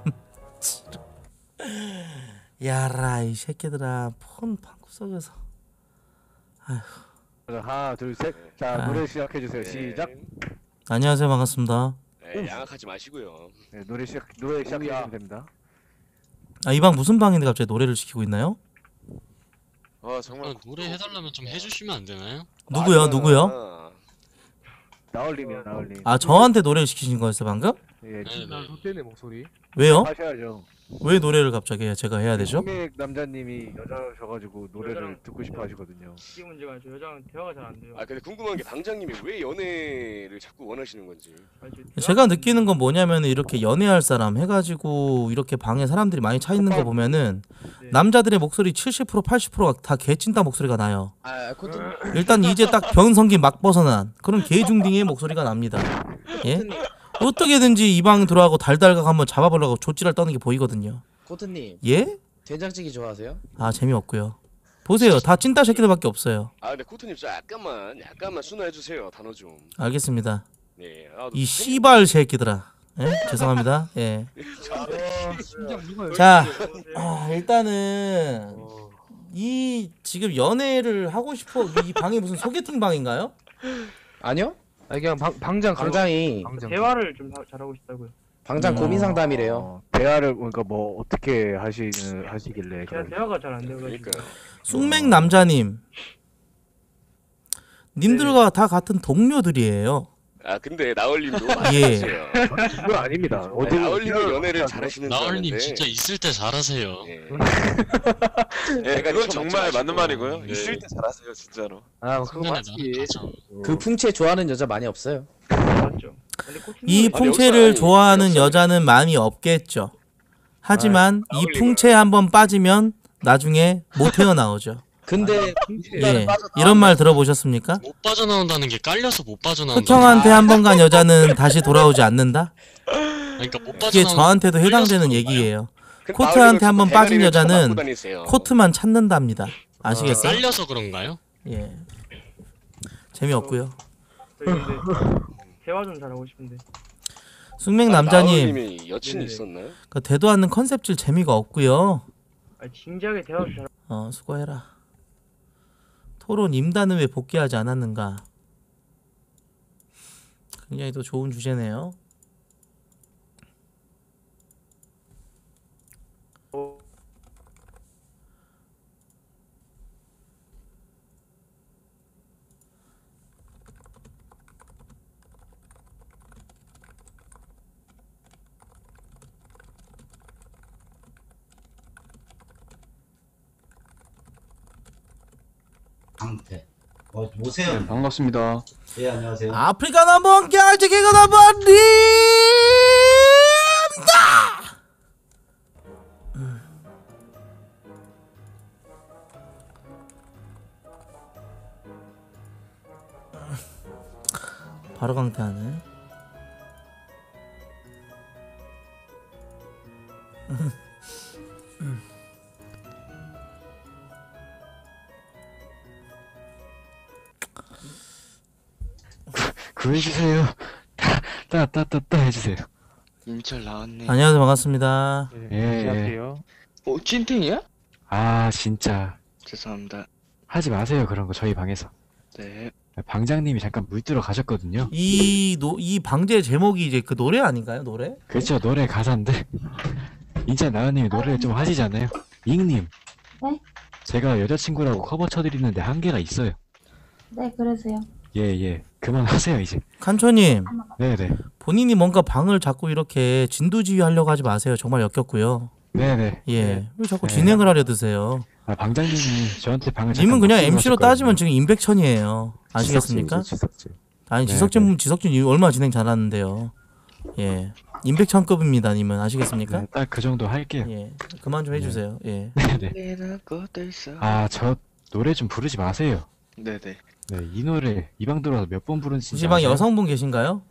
야라, 이 새끼들아. 폰 방구석에서. 아휴. 하나 둘 셋. 자 아. 노래 시작해 주세요. 시작. 안녕하세요, 반갑습니다. 네, 양악하지 마시고요. 네, 노래 시작 노래 시작해 주시면 됩니다. 아, 이 방 무슨 방인데 갑자기 노래를 시키고 있나요? 아 정말 노래 해달라면 좀 해주시면 안 되나요? 누구요, 누구요? 나얼림이요 나얼림. 아, 저한테 노래를 시키신 거였어요, 방금? 예. 네, 네. 좆대네 목소리. 왜요? 하셔야죠. 왜 노래를 갑자기 제가 해야 되죠? 동맥 남자님이 여자셔가지고 노래를 듣고 싶어 하시거든요. 이게 문제가 아니죠. 여자랑 대화가 잘 안 돼요. 아 근데 궁금한 게 방장님이 왜 연애를 자꾸 원하시는 건지. 제가 느끼는 건 뭐냐면 이렇게 연애할 사람 해가지고 이렇게 방에 사람들이 많이 차 있는 거 보면은 남자들의 목소리 칠십 퍼센트 팔십 퍼센트가 다 개찐따 목소리가 나요. 아, 코트 일단 이제 딱 변성기 막 벗어난 그런 개중딩의 목소리가 납니다. 예? 어떻게든지 이 방 들어가고 달달각 한번 잡아보려고 조찌를 떠는 게 보이거든요. 코트님. 예? 된장찌개 좋아하세요? 아 재미없고요. 보세요, 다 찐따 새끼들밖에 없어요. 아 근데 코트님 저 약간만 약간만 순화해 주세요 단어 좀. 알겠습니다. 네. 아, 이 씨발 새끼들아. 예? 죄송합니다. 예. 자, 아, 일단은 이 지금 연애를 하고 싶어 이 방이 무슨 소개팅 방인가요? 아니요? 아니 그냥 방, 방장 방장이 대화를 좀 하- 잘하고 싶다고요. 방장 고민 상담이래요. 대화를 그러니까 뭐 어떻게 하시는 하시길래 제가 대화가 잘 안 돼가지고. 쑥맥 남자님, 님들과 다 같은 동료들이에요. 아 근데 나얼님도 많이 예. 하세요. 그거 아닙니다. 어디 나얼님이 연애를 잘하시는 줄 나얼님 알았는데. 진짜 있을 때 잘하세요. 예, 그건 정말 맞는 말이고요. 네. 있을 때 잘하세요, 진짜로. 아, 그거 맞지. 그 풍채 좋아하는 여자 많이 없어요. 맞죠. 이 풍채를 좋아하는 여자는 많이 없겠죠. 하지만 이 풍채에 한번 빠지면 나중에 못 태어나오죠. 근데 예, 이런 말 들어보셨습니까? 못 빠져나온다는 게 깔려서 못 빠져나온다. 초청한테 한 번 간 여자는 다시 돌아오지 않는다? 그러니까 못 빠져나온. 그게 저한테도 해당되는 얘기예요. 코트한테 한 번 빠진 여자는 코트만 찾는답니다. 아시겠어요? 깔려서 그런가요? 예. 재미없고요. 저희 근데 대화 좀 잘하고 싶은데. 숙맥 아, 남자님, 나얼님이 여친이 있었나요? 그 대도 않는 컨셉질 재미가 없고요. 아 진지하게 대화 좀 잘. 어, 수고해라. 토론 임단은 왜 복귀하지 않았는가? 굉장히 또 좋은 주제네요. 강태. 어, 오세요. 반갑습니다. 예, 안녕하세요. 아프리카 넘버원 깨알지기가 넘버원 림다! 바로 강퇴하네. 그 해주세요. 따따따따 해주세요. 임철 나왔네. 안녕하세요, 반갑습니다. 예. 예. 어, 찐탱이야? 아 진짜 죄송합니다. 하지 마세요 그런 거 저희 방에서. 네. 방장님이 잠깐 물들어 가셨거든요. 이, 노, 이 방제 제목이 이제 그 노래 아닌가요? 노래? 그렇죠 노래 가사인데 인자 나은님이 노래를 좀 하시잖아요. 잉님. 네? 제가 여자친구라고 커버 쳐드리는데 한계가 있어요. 네, 그러세요. 예예 그만하세요 이제. 칸초님, 네네. 본인이 뭔가 방을 자꾸 이렇게 진두지휘 하려고 하지 마세요. 정말 역겹고요. 네네. 예, 왜 자꾸 네. 진행을 하려 드세요? 아 방장님이 저한테 방을 님은 잠깐 그냥 맡기고 엠씨로 하셨거든요. 따지면 지금 임백천이에요. 아시겠습니까? 지석진. 아니 네, 지석진 지석진 얼마나 진행 잘하는데요. 예, 임백천급입니다. 님은 아시겠습니까? 네, 딱 그 정도 할게요. 예, 그만 좀 해주세요. 예. 네네. 아 저 노래 좀 부르지 마세요. 네네. 네, 이 노래 이 방 들어와서 몇 번 부른지 혹시 방 여성분 계신가요?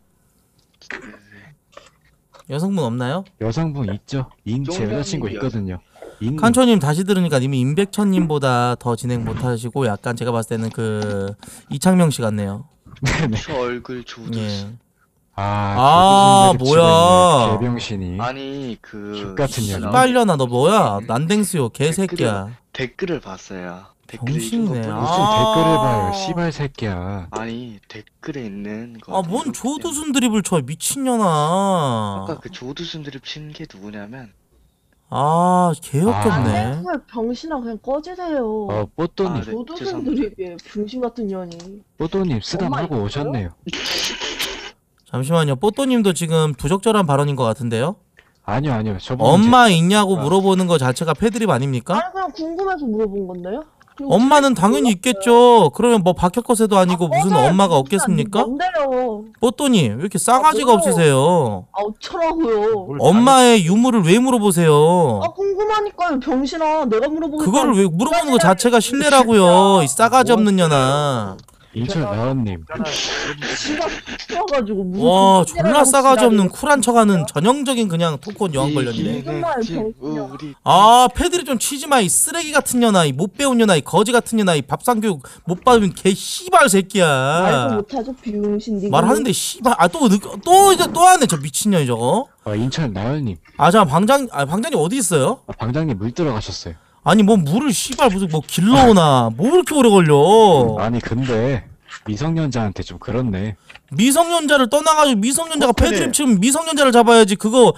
여성분 없나요? 여성분 있죠. 인 제 여자친구 있거든요. 인 칸초님 다시 들으니까 님이 임백천님보다 더 진행 못하시고 약간 제가 봤을 때는 그 이창명 씨 같네요. 저 얼굴 조두순. 예. 아, 아 뭐야? 개병신이. 아니 그 같은 년이. 빨려나 너 뭐야? 난댕수요 개새끼야. 댓글을 봤어요. 댓글에 병신이네. 이거 아. 무슨 댓글을 봐요, 씨발 새끼야. 아니 댓글에 있는 거. 아 뭔 조두순 드립을 쳐 미친년아. 아까 그 조두순 드립 친 게 누구냐면 아 개역겹네. 아, 정말 병신아 그냥 꺼지세요. 어, 뽀또님. 아, 네. 조두순들이 예, 병신 같은 년이. 뽀또님 쓰담 엄마 하고 있어요? 오셨네요. 잠시만요. 뽀또님도 지금 부적절한 발언인 것 같은데요? 아니요 아니요. 저분 엄마 있냐고 물어보는 거 자체가 패드립 아닙니까? 아니 그냥 궁금해서 물어본 건데요. 엄마는 당연히 있겠죠. 그러면 뭐 박혁거세도 아니고 무슨 엄마가 없겠습니까? 뭔데요? 뽀또님 왜 이렇게 싸가지가 아, 없으세요? 아 어쩌라고요? 엄마의 유무를 왜 물어보세요? 아 궁금하니까요 병신아. 내가 물어보니까 그거를 왜 물어보는 거 자체가 신뢰라고요. 이 싸가지 없는 년아. 인철 나은님. 지가 뛰어가지고 무슨 와 병신이라고 졸라 싸가지 없는 지랄을 쿨한 척하는 전형적인 그냥 토크온 여왕 걸렸네. 무슨 말 병신이야. 아 패드립 좀 치지 마 이 쓰레기 같은 년아, 이 못 배운 년아, 이 거지 같은 년아, 이 밥상 교육 못 받은 개 씨발 말도 새끼야. 못하죠 병신. 니가 말하는데 씨발 아또또 이제 또 하네 저 미친년이 저거. 아 인철 나은님. 아 잠깐 방장 아 방장님 어디 있어요? 아, 방장님 물 들어가셨어요. 아니 뭐 물을 씨발 무슨 뭐 길러 오나 뭐 이렇게 오래 걸려. 아니 근데 미성년자한테 좀 그렇네. 미성년자를 떠나가지고 미성년자가 패드립 치면 미성년자를 잡아야지. 그거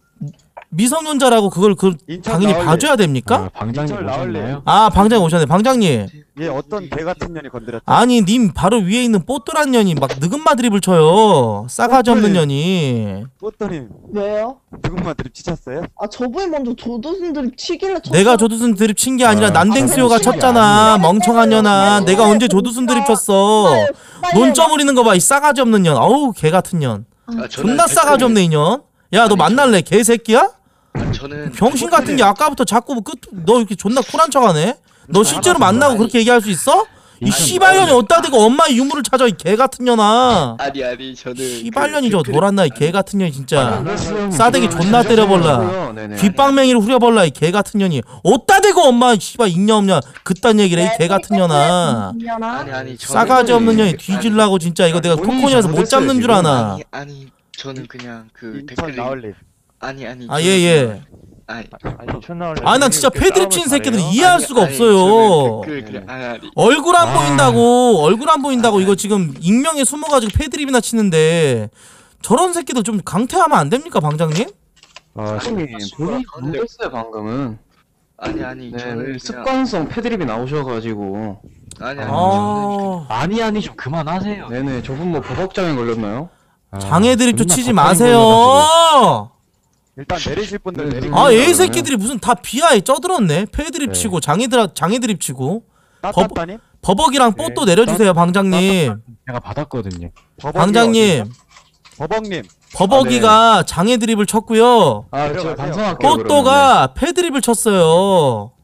미성년자라고 그걸 그 당연히 나올래. 봐줘야 됩니까? 아, 방장님 인철 나올래. 오셨나요? 아 방장 오셨네. 방장님 얘 어떤 개 같은 년이 건드렸다. 아니 님 바로 위에 있는 뽀또란 년이 막 느금마 드립을 쳐요. 싸가지 없는 년이. 뽀또님 왜요? 누군가 드립 치셨어요? 아 저분이 먼저 조도순들이 치길래 쳤어. 내가 조두순 드립 친 게 아니라 아, 난댕수요가 치는 게 쳤잖아. 아니에요. 멍청한 년아. 내가 언제 조두순 드립 쳤어. 논점 부리는 거 봐. 이 싸가지 없는 년. 어우 개 같은 년. 아, 저는 존나 싸가지 없네 이 년. 야 너 만날래 개새끼야? 아, 저는 병신 같은 게 아까부터 자꾸 끝 너 이렇게 존나 쿨한 척하네. 너 실제로 만나고 그렇게 얘기할 수 있어? 이 씨발년이 어디다 대고 엄마의 유물을 찾아 이 개 같은 년아. 아니 아니 저는 씨발년이 저 돌았나 이 개 같은 년이 진짜. 아, 싸대기 존나 때려볼라. 귓방맹이를 후려볼라 이 개 같은 년이. 어디다 대고 엄마 씨발 있냐 없냐 그딴 얘기를 해 이 개 같은 년아. 아니 아니 저는 싸가지 없는 년이 뒤질라고 진짜. 이거 내가 토콘이라서 못 잡는 줄 아나. 아니 아니 저는 그냥 그 인천 댓글이 나올래. 아니 아니 아 예 예. 아니 아 난 진짜 패드립 친 새끼들 이해할 아니, 수가 아니, 없어요. 저는 댓글 그냥 아니 아니 얼굴 안 아. 보인다고 얼굴 안 보인다고 이거 지금 익명에 숨어가지고 패드립이나 치는데 저런 새끼들 좀 강퇴하면 안 됩니까 방장님? 아, 형님 본인이 모르겠어요 방금은. 아니 아니 네, 저는 그냥 습관성 패드립이 나오셔가지고. 아니 아니 아 아니 아니 좀 그만하세요. 네네, 저분 뭐 버벅장애 걸렸나요? 장애드립 좀 존나 치지 걱정이 마세요. 일단 내리실 분들 내리고. 아 애 새끼들이 무슨 다 비하에 쩌들었네. 패드립 네. 치고 장애들 장애드립 치고. 따따따님? 버벅이랑 뽀또 내려주세요 방장님. 제가 받았거든요. 방장님 버벅님. 버벅이가 장애드립을 쳤고요. 아, 제가 내려가세요. 반성할게요. 뽀또가 패드립을 쳤어요.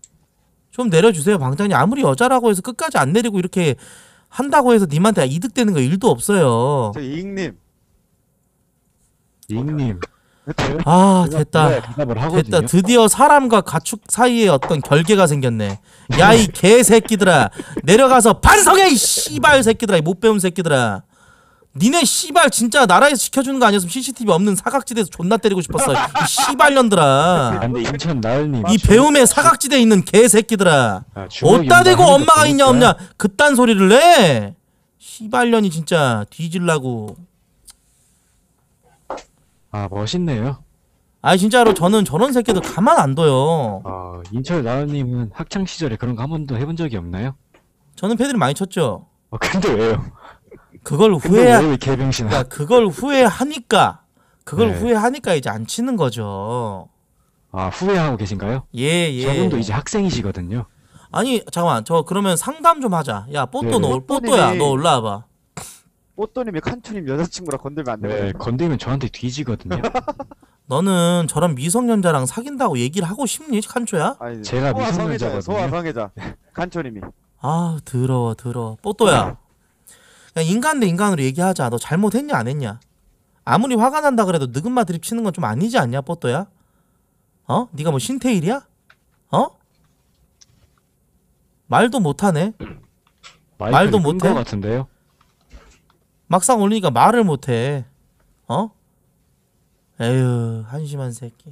좀 내려주세요 방장님. 아무리 여자라고 해서 끝까지 안 내리고 이렇게 한다고 해서 님한테 이득되는 거 일도 없어요. 저 이익님. 이익님. 아 제가 됐다 대답을 하거든요. 됐다. 드디어 사람과 가축 사이에 어떤 결계가 생겼네. 야 이 개새끼들아 내려가서 반성해 이 씨발 새끼들아. 이 못 배운 새끼들아. 니네 씨발 진짜 나라에서 지켜주는 거 아니었으면 씨씨티비 없는 사각지대에서 존나 때리고 싶었어 이 씨발년들아. 아, 근데 인천 나을님. 이 배움의 사각지대에 있는 개새끼들아. 아, 주먹이 어디다 대고 온다 엄마가 하니까 있냐 보니까. 없냐 그딴 소리를 내. 씨발년이 진짜 뒤질라고. 아 멋있네요. 아 진짜로 저는 저런 새끼들 가만 안 둬요. 아 인철 나은님은 학창 시절에 그런 거 한 번도 해본 적이 없나요? 저는 패드립 많이 쳤죠. 아 근데 왜요? 그걸 근데 후회 왜 개병신아? 그러니까 그걸 후회하니까 그걸 네. 후회하니까 이제 안 치는 거죠. 아 후회하고 계신가요? 예 예. 저분도 이제 학생이시거든요. 아니 잠깐만 저 그러면 상담 좀 하자. 야 뽀또 네. 너 뽀또야 너 올라와봐. 뽀또님이 칸투님 여자친구랑 건들면 안 돼요. 네 건들면 저한테 뒤지거든요. 너는 저런 미성년자랑 사귄다고 얘기를 하고 싶니 칸초야? 아니, 제가 소아 성애자예요. 미성년자거든요. 소아 성애자. 칸초님이. 아 더러워 더러워. 뽀또야 그냥 인간 대 인간으로 얘기하자. 너 잘못했냐 안 했냐? 아무리 화가 난다 그래도 느금마 드립 치는 건 좀 아니지 않냐 뽀또야? 어? 네가 뭐 신태일이야? 어? 말도 못하네. 말도 못해? 것 같은데요? 막상 올리니까 말을 못해. 어? 에휴 한심한 새끼.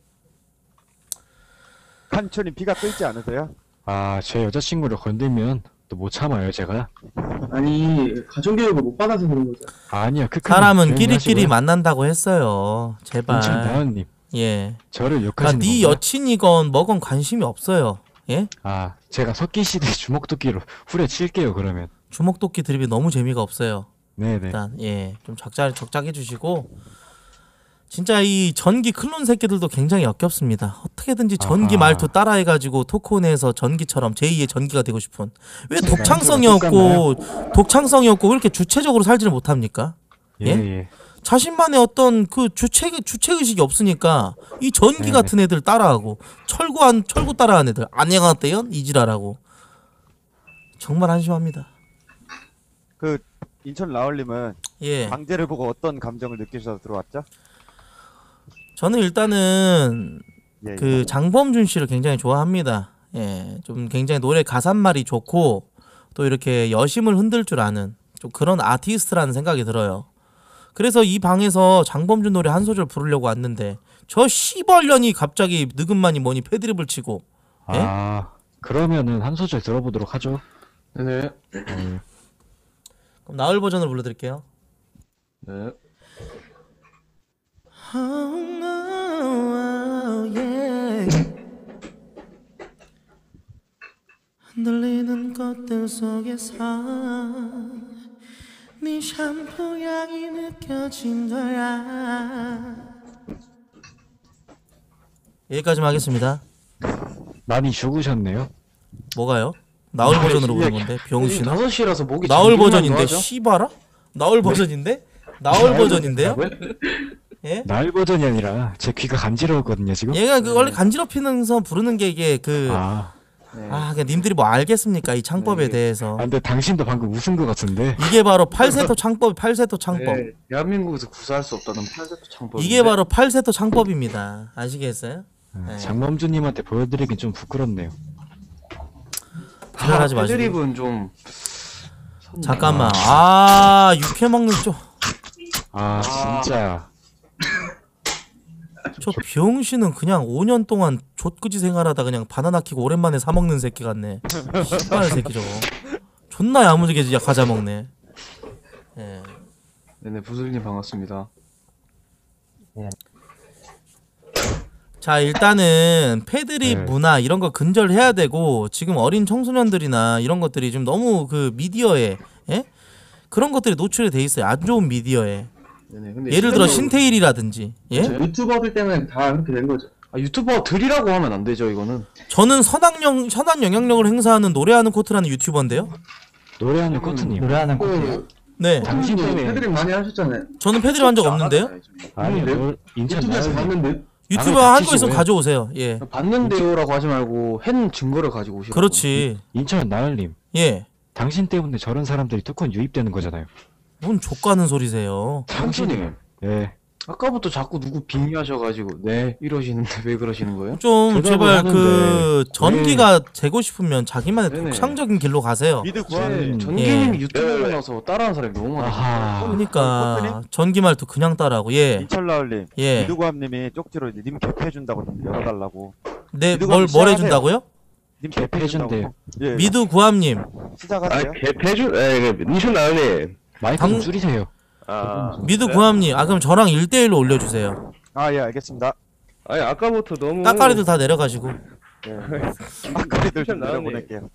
칸초님 피가 끓지 않으세요? 아 제 여자친구를 건들면 또 못 참아요 제가. 아니 가정교육을 못 받아서 그런 거죠. 아니요 그 사람은 끼리끼리 만난다고 했어요. 제발. 인천 나은님. 예. 저를 그러니까 욕하시는 네 건가요? 여친이건 뭐건 관심이 없어요. 예? 아 제가 석기시대 주먹도끼로 후려칠게요 그러면. 주먹도끼 드립이 너무 재미가 없어요. 네네. 일단 예, 좀 적작 적작해 주시고 진짜 이 전기 클론 새끼들도 굉장히 역겹습니다. 어떻게든지 전기 아하. 말투 따라해가지고 토크온에서 전기처럼 제이의 전기가 되고 싶은. 왜 네, 독창성이 없고 독창성이 없고 왜 이렇게 주체적으로 살지를 못합니까? 예? 예. 자신만의 어떤 그 주체 주체 의식이 없으니까 이 전기 네. 같은 애들 따라하고 철구한 철구 따라하는 애들 안녕하대요 이지라라고. 정말 한심합니다. 그 인천 라울님은 예. 강제를 보고 어떤 감정을 느끼셔서 들어왔죠? 저는 일단은 예, 그 장범준 씨를 굉장히 좋아합니다. 예, 좀 굉장히 노래 가사말이 좋고 또 이렇게 여심을 흔들 줄 아는 좀 그런 아티스트라는 생각이 들어요. 그래서 이 방에서 장범준 노래 한 소절 부르려고 왔는데 저 씨벌년이 갑자기 느긋만이 뭐니 패드립을 치고. 예? 아 그러면은 한 소절 들어보도록 하죠. 네네. 그럼 나을 버전을 불러드릴게요. 네. Oh no, yeah. 흔들리는 꽃들 속에서 네 샴푸 향이 느껴진 거야. 여기까지만 하겠습니다. 많이 죽으셨네요. 뭐가요? 나올 버전으로 부른 건데 병신아. 다섯 시라서 목이 나올 잠기는 버전인데 거죠? 씨발아? 나올 버전인데? 나올 버전인데요? 예? 나을 버전이 아니라 제 귀가 간지러웠거든요 지금. 얘가 그 원래 간지럽히면서 부르는 게 이게 그 아, 아, 그냥 님들이 뭐 알겠습니까? 이 창법에 대해서. 아, 근데 당신도 방금 웃은 것 같은데. 이게 바로 팔세토 창법, 팔세토 창법. 네, 대한민국에서 구사할 수 없다는 팔세토 창법. 이게 바로 팔세토 창법입니다. 아시겠어요? 네. 장범준님한테 보여드리긴 좀 부끄럽네요. 지랄하지 마시고. 패드립은 좀 잠깐만. 아, 육회 먹는 쪽. 아, 진짜. 저 병신은 그냥 오 년 동안 족그지 생활하다 그냥 바나나 키고 오랜만에 사 먹는 새끼 같네. 씨발 새끼 저거. 존나 야무지게 진짜 과자 먹네. 예. 네네, 부슬님 반갑습니다. 자, 일단은 패드립 네. 문화 이런 거 근절해야 되고 지금 어린 청소년들이나 이런 것들이 좀 너무 그 미디어에 예? 그런 것들이 노출이 돼 있어요. 안 좋은 미디어에. 네네, 근데 예를 들어 실제로- 신테일이라든지 예? 유튜버들 때문에 다 그렇게 된 거죠. 아, 유튜버들이라고 하면 안 되죠, 이거는. 저는 선악령, 선한 영향력을 행사하는 노래하는 코트라는 유튜버인데요. 노래하는 코트님. 노래하는 그 네. 당신 때문에. 패드립 많이 하셨잖아요. 저는 패드립 한 적 없는데요. 아니요, 네? 노- 인천 유튜브에서 나연님. 봤는데. 유튜버 아, 할 거 있으면 같이 가져오세요. 예. 봤는데요라고 하지 말고 한 증거를 가지고 오시라고. 그렇지. 인천 나을님. 예. 당신 때문에 저런 사람들이 특권 유입되는 거잖아요. 뭔 족가는 소리세요. 당신이 예. 아까부터 자꾸 누구 빙의하셔가지고 네 이러시는데 왜 그러시는 거예요? 좀 대답을 제발 하는데 그 전기가 재고 싶으면 자기만의 네네. 독창적인 길로 가세요. 미드 네, 구하는 전기님이 예. 유튜브에 나서 따라하는 사람이 너무 많아요. 아하. 그러니까 전기 말투 그냥 따라하고 예. 인천 라울님, 예. 미드구함님이 쪽지로 이제 님 개패해준다고 좀 열어달라고. 네, 미드 뭘, 구함 뭘 시작하세요. 해준다고요? 님 개패해준다고. 해준대요. 예. 미드 구함님. 시작하세요. 개패준, 에, 인천 나은님. 마이크 당- 좀 줄이세요. 아, 미드 구함님. 아 그럼 저랑 일 대 일로 올려주세요. 아, 예, 알겠습니다. 아니 아까부터 너무. 따까리들 다 내려가시고. 아까리들 좀 인천 나은님. 내려보낼게요.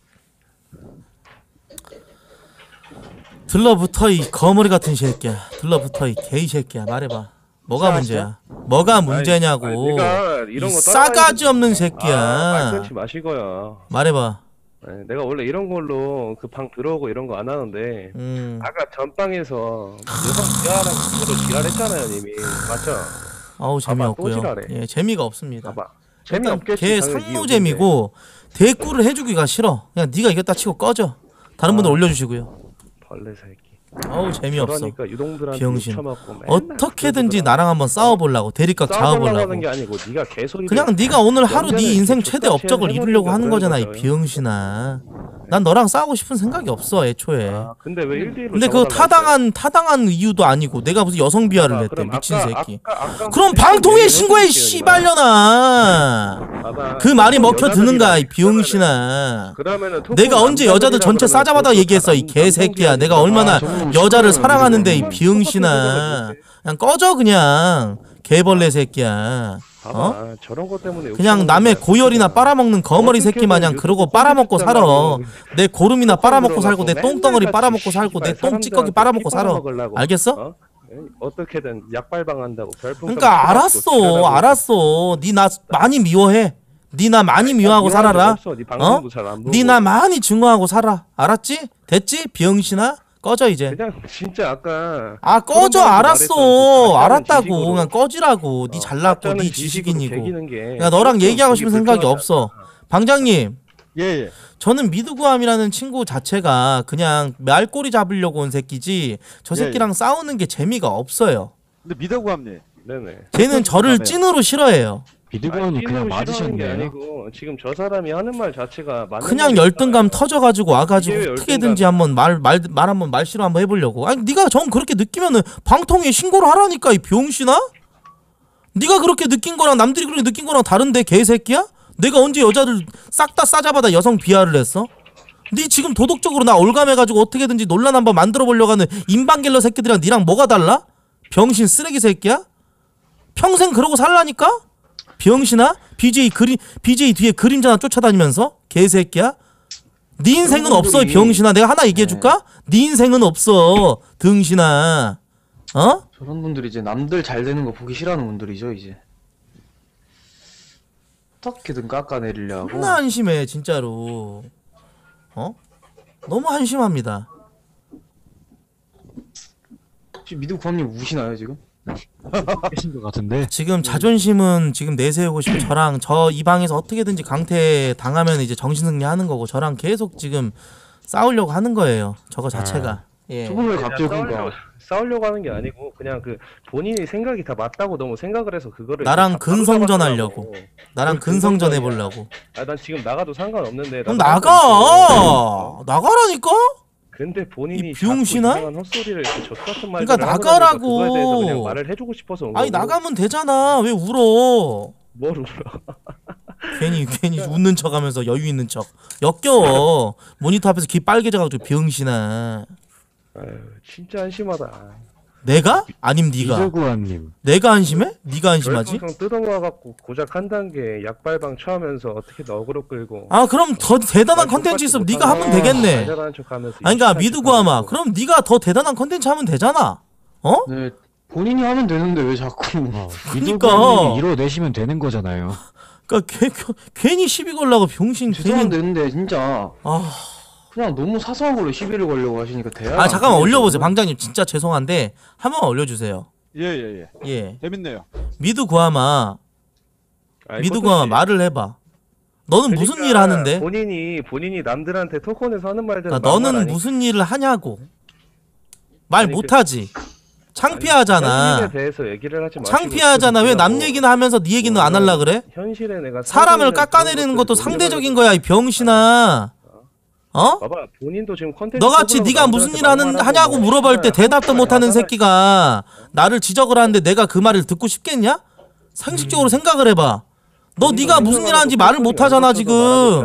들러붙어 이 거머리 같은 새끼야. 들러붙어 이 개이 새끼야. 말해봐. 뭐가 문제야? 뭐가 문제냐고. 아니, 내가 이런 이 거 싸가지 따라다니는- 없는 새끼야. 아, 말 끊지 마시고요. 말해봐. 네, 내가 원래 이런 걸로 그 방 들어오고 이런 거 안 하는데 음. 아까 전방에서 여성 지하랑 그대로 지랄했잖아요, 님이. 맞죠? 아우 봐봐, 재미없고요. 또 지랄해. 예, 재미가 없습니다. 봐봐. 일단 재미없겠지. 걔 당연히 상무잼이고 대꾸를 해주기가 싫어. 그냥 네가 이겼다 치고 꺼져. 다른 분들 아. 올려주시고요. 벌레 새끼. 어우 재미없어. 그러니까 유동들한테 병신. 쳐맞고 맨날 어떻게든지 나랑 한번 싸워보려고 대립각 싸워보려고 하는 잡아보려고. 게 아니고 네가 개소리. 그냥 네가 오늘 하루 네 연전을 인생 이렇게 최대 족같이 업적을 해버리니까 이루려고 하는 그러는 거잖아 이 거죠. 병신아. 난 너랑 싸우고 싶은 생각이 없어 애초에. 아, 근데 왜 일 대 일로 근데 그 타당한 타당한 이유도 아니고 내가 무슨 여성 비하를 했대 그럼 미친 아까- 새끼. 아까- 아까 그럼 무슨 방통위에 얘기 신고해 해줄게요, 씨발려나. 봐봐. 그 말이 먹혀 여자들이랑 드는가 이 그러면은- 병신아. 그러면은 토크 내가 언제 여자들 남자들이랑 전체 그러면 싸잡아다 그것도 얘기했어 이 남- 개새끼야. 내가 남성들이랑 얼마나 아, 저는 여자를 시끄러워요, 사랑하는데 이 이거. 병신아. 그냥 꺼져 그냥 개벌레 새끼야. 봐봐, 어? 저런 것 때문에 그냥 욕하는 남의 거야, 고열이나 진짜. 빨아먹는 거머리 새끼 어떻게든 마냥 유튜브 그러고 빨아먹고 살아. 콘텐츠 내 고름이나 빨아먹고 들어가고 살고 내 맨날 똥덩어리 같이 빨아먹고 살고 내 씨발 똥 찌꺼기 사람들한테 빨아먹고 살아. 피박먹으려고. 알겠어? 어? 어떻게든 약발방한다고 별풍. 그러니까 알았어, 알았어. 니 나 많이 미워해. 니 나 많이 미워하고 살아라. 어? 니 나 많이 증오하고 살아. 알았지? 됐지? 비영신아? 꺼져 이제. 그냥 진짜 아까. 아 꺼져 알았어. 알았다고. 그냥 꺼지라고. 니 잘났고 니 지식이고. 지식인이고. 야 너랑 얘기하고 싶은 생각이 없어. 방장님. 예예. 저는 미드구함이라는 친구 자체가 그냥 말꼬리 잡으려고 온 새끼지 저 새끼랑 예, 예. 싸우는 게 재미가 없어요. 근데 미더구함님. 네네. 쟤는 저를 찐으로 싫어해요. 미드건이 그냥 맞으셨네요. 게 아니고 지금 저 사람이 하는 말 자체가 맞는 그냥 열등감 터져가지고 와가지고 이게 왜 어떻게든지 한번 말 말 말 한번 말씨로 한번 해보려고. 아니 네가 정 그렇게 느끼면은 방통위에 신고를 하라니까 이 병신아. 네가 그렇게 느낀 거랑 남들이 그렇게 느낀 거랑 다른데 개새끼야? 내가 언제 여자를 싹 다 싸잡아다 여성 비하를 했어? 네 지금 도덕적으로 나 올감해가지고 어떻게든지 논란 한번 만들어 보려고 하는 인방갤러 새끼들이랑 니랑 뭐가 달라? 병신 쓰레기 새끼야? 평생 그러고 살라니까? 병신아? 비제이 그림 비제이 뒤에 그림자나 쫓아다니면서 개새끼야? 네 인생은 없어 이 병신아. 내가 하나 얘기해줄까? 네 인생은 없어 등신아. 어? 저런 분들이 이제 남들 잘 되는 거 보기 싫어하는 분들이죠 이제. 어떻게든 깎아내리려고. 존나 한심해 진짜로. 어? 너무 한심합니다. 혹시 미드구함님 우시나요 지금? 계신 것 같은데. 지금 자존심은 지금 내세우고 싶고 저랑 저 이 방에서 어떻게든지 강퇴 당하면 이제 정신승리 하는 거고 저랑 계속 지금 싸우려고 하는 거예요. 저거 자체가. 예. 저분 왜 갑자기 싸우려고, 싸우려고 하는 게 아니고 그냥 그 본인이 생각이 다 맞다고 너무 생각을 해서 그거를 나랑 다 근성전 따로 하려고. 잡아가지고. 나랑 그걸 근성전 근성전이야. 해보려고. 아, 난 지금 나가도 상관없는데. 그럼 나 나가. 나가라니까. 근데 본인이 이 병신아? 자꾸 이상한 헛소리를 이렇게 젖 같은 말을 그러니까 하고 나가라고. 그거에 대해서 그냥 말을 해주고 싶어서 온 아니 거고. 나가면 되잖아. 왜 울어? 뭘 울어? 괜히 괜히 웃는 척하면서 여유 있는 척. 역겨워. 모니터 앞에서 귀 빨개져가지고 병신아. 아유, 진짜 한심하다. 내가? 아님 네가? 미드구함님. 내가 한심해? 네가 한심하지? 열풍성 뜯어모아갖고 고작 한 단계 약발방 처하면서 어떻게든 어그로 끌고. 아 그럼 더 대단한 컨텐츠 있으면 네가 하면 되겠네. 아니 그러니까 미드구함아. 그럼 네가 더 대단한 컨텐츠 하면 되잖아. 어? 네, 본인이 하면 되는데 왜 자꾸. 그러니까 이뤄내시면 되는 거잖아요. 그러니까 개, 개, 괜히 시비 걸라고 병신. 죄송한데 근데 진짜. 아. 그냥 너무 사소한 걸로 시비를 걸려고 하시니까 대화. 아 잠깐만 올려보세요 방장님. 진짜 죄송한데 한 번 올려주세요. 예예예. 예, 예. 예. 재밌네요. 미드구함아. 아니, 미드구함아 코토씨. 말을 해봐. 너는 무슨 그러니까 일 하는데? 본인이 본인이 남들한테 토큰에서 하는 말들은 그러니까 너는 막말 아니- 무슨 일을 하냐고. 말 아니, 그- 못하지. 창피하잖아. 현실에 대해서 얘기를 하지 마시고 창피하잖아. 왜 남 얘기는 하면서 네 얘기는 안 할라 그래? 현실에 내가 살고 사람을 있는 깎아내리는 그런 것도 것들을 상대적인 거야 이 병신아. 어? 봐봐 본인도 지금 컨텐츠 너같이 뽑으라고 네가 무슨 남들한테 일 하는 막말하고 하냐고 뭐 물어볼 때 씨발 대답도 하는 못하는 거야. 새끼가 나를 지적을 하는데 내가 그 말을 듣고 싶겠냐? 상식적으로 생각을 해봐. 너 네가 무슨 일 하는지 말을 못하잖아 지금.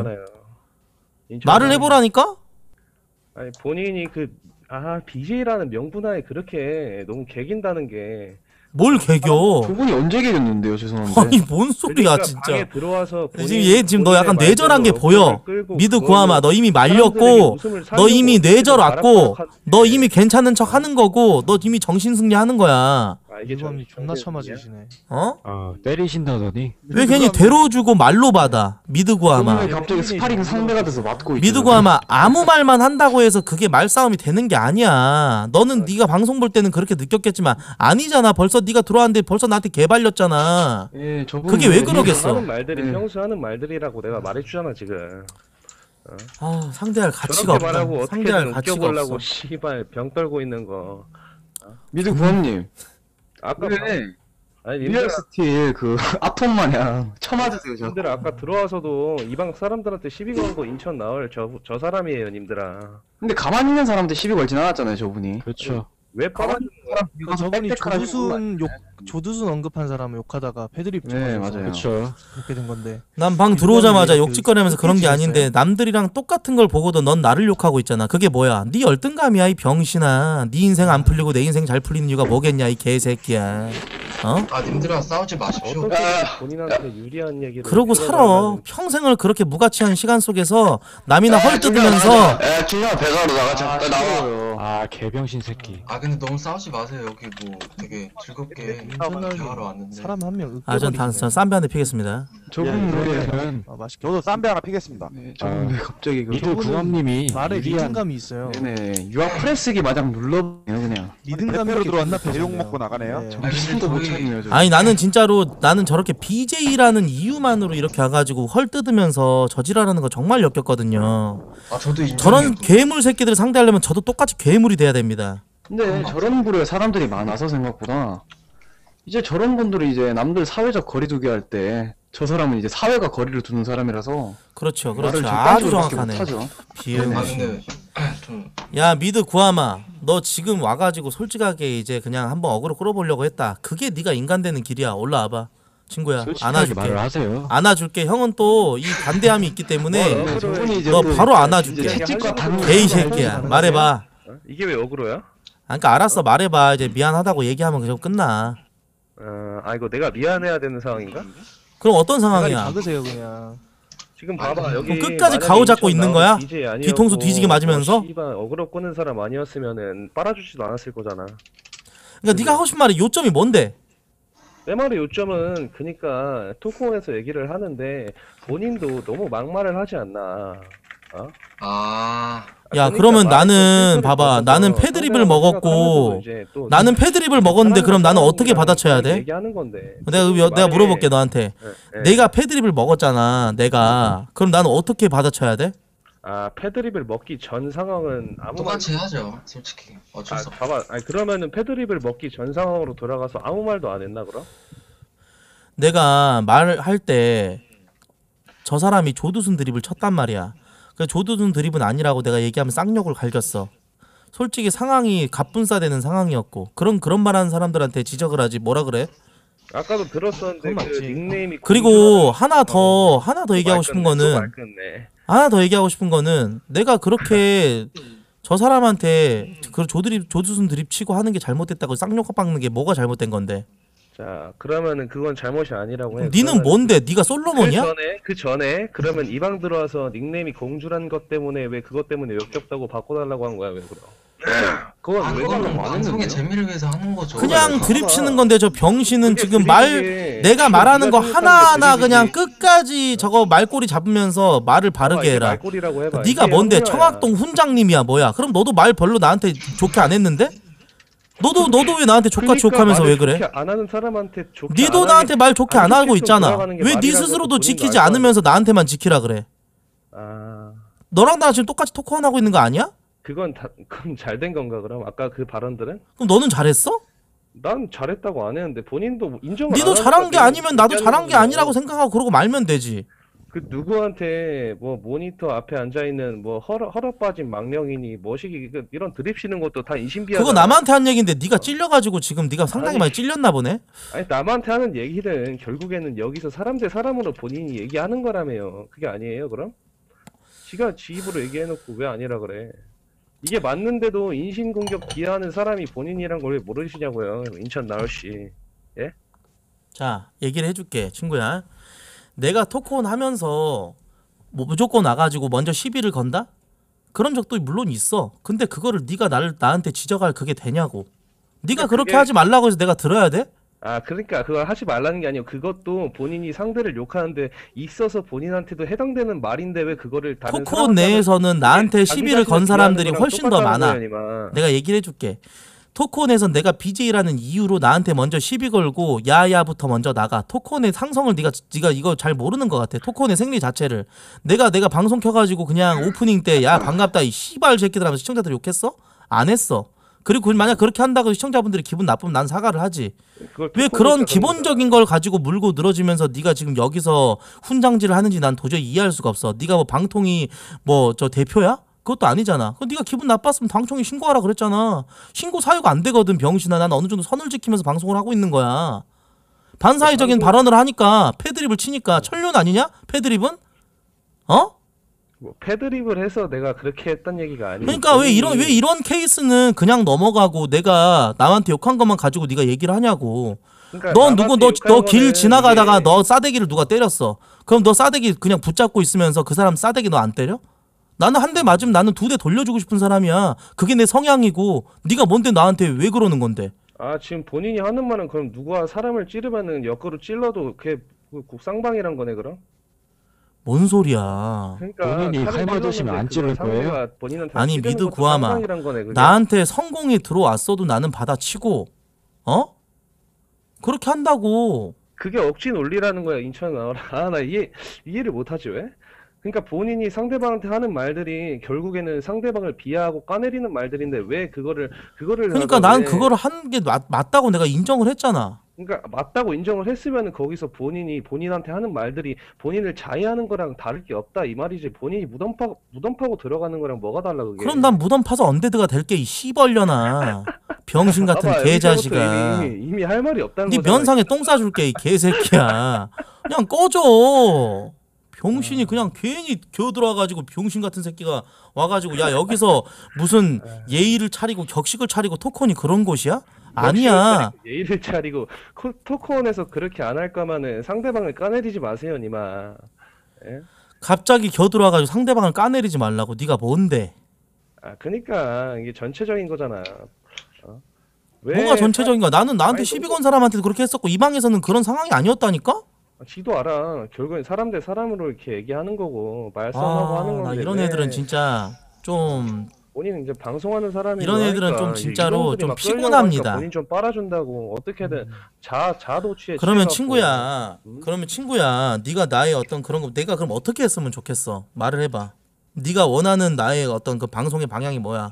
말을 해보라니까? 아니 본인이 그 아 비제이라는 명분하에 그렇게 너무 개긴다는 게 뭘 개겨? 저분이 언제 개겼는데요 죄송한데. 아니 뭔 소리야 그러니까 진짜. 방에 들어와서 지금 얘 지금 너 약간 뇌절한 게 보여. 미드 구함아 너 이미 말렸고 너 이미 뇌절 왔고 너 이미 괜찮은 척 하는 거고 너 이미 정신승리 하는 거야. 미드구함이 존나 참아주시네. 어? 아 때리신다더니. 왜 괜히 대로주고 말로 받아 미드 구함아. 저분이 갑자기 스파링 상대가 돼서 맞고 있죠. 미드 구함아 아무 말만 한다고 해서 그게 말싸움이 되는 게 아니야. 너는 네가 방송 볼 때는 그렇게 느꼈겠지만 아니잖아. 벌써 네가 들어왔는데 벌써 나한테 개발렸잖아. 예, 저분이 그게 왜 그러겠어? 하는 말들이 네. 평소 하는 말들이라고 내가 말해주잖아 지금. 어? 아 상대할 가치가 저렇게 없다. 말하고 상대할 어떻게든 가치가 웃겨보려고 없어. 씨발 병 떨고 있는 거. 미드구함님. 아까 왜? 아니 리얼 님들 스틸 그 아톰 마냥 쳐맞으세요 저. 님들 아까 들어와서도 이 방 사람들한테 시비 건 거 인천 나올 저 저 사람이에요 님들아. 근데 가만히 있는 사람한테 시비 걸진 않았잖아요 저분이. 그렇죠. 왜 빠가지고 그 저분이 조두순 욕 조두순 언급한 사람을 욕하다가 패드립 네, 찍어서 맞아요. 그렇죠. 그렇게 된 건데. 난 방 들어오자마자 그 욕짓거리면서 그런 게 스피치 아닌데 있어요? 남들이랑 똑같은 걸 보고도 넌 나를 욕하고 있잖아. 그게 뭐야? 네 열등감이야 이 병신아. 네 인생 안 풀리고 내 인생 잘 풀리는 이유가 뭐겠냐 이 개새끼야. 어? 아 님들아 싸우지 마십시오. 어떻게 본인한테 유리한 얘기를 그러고 살아. 끌어가면은 평생을 그렇게 무가치한 시간 속에서 남이나 헐뜯으면서 에 중요한 배가로 나가자. 나 나와. 아 개병신 새끼. 아 근데 너무 싸우지 마세요. 여기 뭐 되게 즐겁게 대화하러 왔는데. 사람 한명 아, 전 단, 전 쌈배 한 대 피겠습니다. 좁은 노래는 아, 맛있게. 저도 쌈배 하나 피겠습니다. 네, 아, 왜 갑자기 그 미드 구함님이 말에 유리한- 리듬감이 있어요. 네네 유학 프레스기 마냥 눌러요 그냥. 리듬감으로 들어왔나 대용 먹고 나가네요. 네. 정신도 못 차리네요. 저. 아니 나는 진짜로 나는 저렇게 비제이라는 이유만으로 이렇게 와가지고 헐 뜯으면서 저지랄하는 거 정말 역겹거든요. 아 저도 인정해요. 저런 괴물 새끼들을 상대하려면 저도 똑같이 괴물이 돼야 됩니다. 근데 저런 부류의 사람들이 많아서 생각보다 이제 저런 분들이 이제 남들 사회적 거리두기 할 때 저 사람은 이제 사회가 거리를 두는 사람이라서 그렇죠, 말을 그렇죠. 좀 아주 딴 쪽으로밖에 정확하네. 못하죠. 비응. 아 근데 좀 야 미드 구하마, 너 지금 와가지고 솔직하게 이제 그냥 한번 어그로 끌어보려고 했다. 그게 네가 인간 되는 길이야. 올라와봐, 친구야. 솔직하게 안아줄게. 말을 하세요. 안아줄게. 형은 또 이 반대함이 있기 때문에 뭐, 저분이 이제 너 또 바로 안아줄게. 이제 채찍과 단- 개이 새끼야. 말해봐. 이게 왜 억울해요? 아, 그러니까 알았어, 말해봐. 이제 미안하다고 얘기하면 그냥 끝나. 어, 아 이거 내가 미안해야 되는 상황인가? 그럼 어떤 대가리 상황이야? 박으세요 그냥. 지금 봐봐 여기 그럼 끝까지 만약에 가오 잡고 인천 있는 나온 거야? 디제이 아니었고 뒤통수 뒤지게 맞으면서? 뭐 씨발 어그로 끄는 사람 아니었으면은 빨아주지도 않았을 거잖아. 그러니까 네가 하고 싶은 말이 요점이 뭔데? 내 말의 요점은 그니까 토크온에서 얘기를 하는데 본인도 너무 막말을 하지 않나. 어? 아 야 그러니까 그러면 말을 나는 좀 봐봐, 끊어서 나는 패드립을 상대방을 먹었고 생각하면서 이제 또 나는 패드립을 먹었는데 그럼 나는 어떻게 받아쳐야 돼? 얘기하는 건데. 내가 여- 내가 물어볼게 너한테. 네, 네. 내가 패드립을 먹었잖아. 내가 그럼 나는 어떻게 받아쳐야 돼? 아 패드립을 먹기 전 상황은 아무 똑같이 말... 하죠. 솔직히 어쩔 아 수 없어. 봐봐. 아니 그러면은 패드립을 먹기 전 상황으로 돌아가서 아무 말도 안 했나 그럼? 내가 말을 할 때 저 사람이 조두순 드립을 쳤단 말이야. 그 조두순 드립은 아니라고 내가 얘기하면 쌍욕을 갈겼어. 솔직히 상황이 갑분싸되는 상황이었고 그런 그런 말하는 사람들한테 지적을 하지 뭐라 그래? 아까도 들었었는데 그 닉네임이 그리고 하나 더 하나 더 얘기하고 싶은 말 거는 끊네. 하나 더 얘기하고 싶은 거는 내가 그렇게 저 사람한테 그 조드립 조두순 드립 치고 하는 게 잘못됐다고 쌍욕 박는 게 뭐가 잘못된 건데? 자 그러면은 그건 잘못이 아니라고 해. 니는 그러면 뭔데? 네가 솔로몬이야? 그 전에 그 전에 그러면 이 방 들어와서 닉네임이 공주란 것 때문에 왜 그것 때문에 역겹다고 바꿔달라고 한 거야 왜 그럼? 그건 아 왜 그거는 그러냐고 안 방송의 했는데요? 재미를 위해서 하는 거죠. 그냥 드립 치는 건데 저 병신은 그게 지금 드립이지. 말 내가 지금 말하는 거 네가 생각하는 하나하나 게 그냥 드립이지. 끝까지 저거 말꼬리 잡으면서 말을 바르게 이게 해라. 말꼬리라고 해봐. 네가 이게 뭔데 흥미야. 청학동 훈장님이야 뭐야? 그럼 너도 말 별로 나한테 좋게 안 했는데? 너도 너도 왜 나한테 조카 그러니까 조카하면서 말을 왜 그래? 좋게 안 하는 사람한테 좋게 니도 안 나한테 하게- 말 좋게 안 안 하고 좋게 좀 있잖아. 돌아가는 게 왜 네 말이라는 스스로도 것도 지키지 본인도 알고 않으면서 나한테만 지키라 그래? 아 너랑 나랑 지금 똑같이 토크원 하고 있는 거 아니야? 그건 다 그럼 잘 된 건가 그럼 아까 그 발언들은? 그럼 너는 잘했어? 난 잘했다고 안 했는데 본인도 인정을 안 니도 하니까 잘한 게 내가 아니면 나도 얘기하는 잘한 게 거잖아. 아니라고 생각하고 그러고 말면 되지. 그 누구한테 뭐 모니터 앞에 앉아 있는 뭐 허러 허러 빠진 망령이니 뭐시기 그 이런 드립 치는 것도 다 인신비하잖아. 그거 남한테 한 얘긴데 네가 찔려가지고 지금 네가 상당히 아니. 많이 찔렸나 보네. 아니 남한테 하는 얘기는 결국에는 여기서 사람 대 사람으로 본인이 얘기하는 거라며요. 그게 아니에요 그럼? 지가 지 입으로 얘기해놓고 왜 아니라 그래? 이게 맞는데도 인신공격 비하하는 사람이 본인이란 걸 왜 모르시냐고요, 인천 나올씨. 예? 자 얘기를 해줄게 친구야. 내가 토크온 하면서 뭐 무조건 와가지고 먼저 시비를 건다? 그런 적도 물론 있어. 근데 그거를 네가 나를 나한테 지적할 그게 되냐고. 네가 그러니까 그렇게 그게- 하지 말라고 해서 내가 들어야 돼? 아 그러니까 그걸 하지 말라는 게 아니고 그것도 본인이 상대를 욕하는데 있어서 본인한테도 해당되는 말인데 왜 그거를 다른 토크온 사람한테 내에서는 하면 나한테 그게 시비를 자기 건 자신을 사람들이 비하하는 거랑 훨씬 더 똑같다는 많아. 거야, 이마. 내가 얘기를 해줄게. 토크온에선 내가 비제이라는 이유로 나한테 먼저 시비 걸고 야야부터 먼저 나가. 토크온의 상성을 네가 네가 이거 잘 모르는 것 같아. 토크온의 생리 자체를. 내가 내가 방송 켜가지고 그냥 오프닝 때 야 반갑다 이 씨발 새끼들 하면서 시청자들 욕했어? 안 했어. 그리고 만약 그렇게 한다고 시청자분들이 기분 나쁘면 난 사과를 하지. 그걸 왜 토크온에서 그런 그런 기본적인 걸 가지고 물고 늘어지면서 네가 지금 여기서 훈장질을 하는지 난 도저히 이해할 수가 없어. 네가 뭐 방통위 뭐 저 대표야? 그것도 아니잖아. 그 네가 기분 나빴으면 방통위 신고하라 그랬잖아. 신고 사유가 안 되거든 병신아. 난 어느 정도 선을 지키면서 방송을 하고 있는 거야. 반사회적인 발언을 하니까 패드립을 치니까 천륜 아니냐? 패드립은? 어? 뭐 패드립을 해서 내가 그렇게 했단 얘기가 아니고. 그러니까 왜 이런 왜 이런 케이스는 그냥 넘어가고 내가 남한테 욕한 것만 가지고 네가 얘기를 하냐고. 그러니까 너 누구 남한테 너 너 욕한 길 거는 지나가다가 이게- 너 싸대기를 누가 때렸어. 그럼 너 싸대기 그냥 붙잡고 있으면서 그 사람 싸대기 너 안 때려? 나는 한 대 맞으면 나는 두 대 돌려주고 싶은 사람이야. 그게 내 성향이고 네가 뭔데 나한테 왜 그러는 건데? 아 지금 본인이 하는 말은 그럼 누가 사람을 찌르면은 역으로 찔러도 그게 쌍방이란 거네 그럼? 뭔 소리야? 그러니까 본인이 칼을 칼 맞으시면 찔렀는데 안 찌를 그걸 거예요? 상대가 본인한테 아니 찌르는 미드 것도 구하마. 쌍방이란 거네, 그게. 나한테 성공이 들어왔어도 나는 받아치고 어? 그렇게 한다고. 그게 억지 논리라는 거야 인천 나와라. 아 나 이해 이해를 못하지 왜? 그러니까 본인이 상대방한테 하는 말들이 결국에는 상대방을 비하하고 까내리는 말들인데 왜 그거를 그거를 그러니까 하고 난 왜- 그거를 하는 게 맞, 맞다고 내가 인정을 했잖아. 그러니까 맞다고 인정을 했으면은 거기서 본인이 본인한테 하는 말들이 본인을 자해하는 거랑 다를 게 없다 이 말이지. 본인이 무덤 파 무덤 파고 들어가는 거랑 뭐가 달라 그게. 그럼 난 무덤 파서 언데드가 될게 이 씨벌려나. 병신 같은 봐봐, 개자식아. 여기서부터 이미, 이미 할 말이 없다는 네 거잖아. 면상에 똥 싸줄게 이 개새끼야. 그냥 꺼져. 병신이 그냥 괜히 겨들어와가지고 병신 같은 새끼가 와가지고 야 여기서 무슨 예의를 차리고 격식을 차리고 토콘이 그런 곳이야? 아니야. 예의를 차리고 코- 토크온에서 그렇게 안 할 거면은 상대방을 까내리지 마세요 니마. 예? 갑자기 겨들어와가지고 상대방을 까내리지 말라고. 네가 뭔데? 아 그니까 이게 전체적인 거잖아. 어? 왜 뭐가 전체적인 거야? 나는 나한테 아니, 시비 건 사람한테도 그렇게 했었고 이 방에서는 그런 상황이 아니었다니까? 아, 지도 알아. 결국엔 사람 대 사람으로 이렇게 얘기하는 거고 말싸움하고 하는 아, 건데 나 이런 왜 애들은 진짜 좀 본인은 이제 방송하는 사람이 이런 애들은 좀 진짜로 좀 피곤합니다. 본인 좀 빨아준다고 어떻게든 자 자도취에 그러면 취해갖고. 친구야. 그러면 친구야. 네가 나의 어떤 그런 거 내가 그럼 어떻게 했으면 좋겠어? 말을 해봐. 네가 원하는 나의 어떤 그 방송의 방향이 뭐야?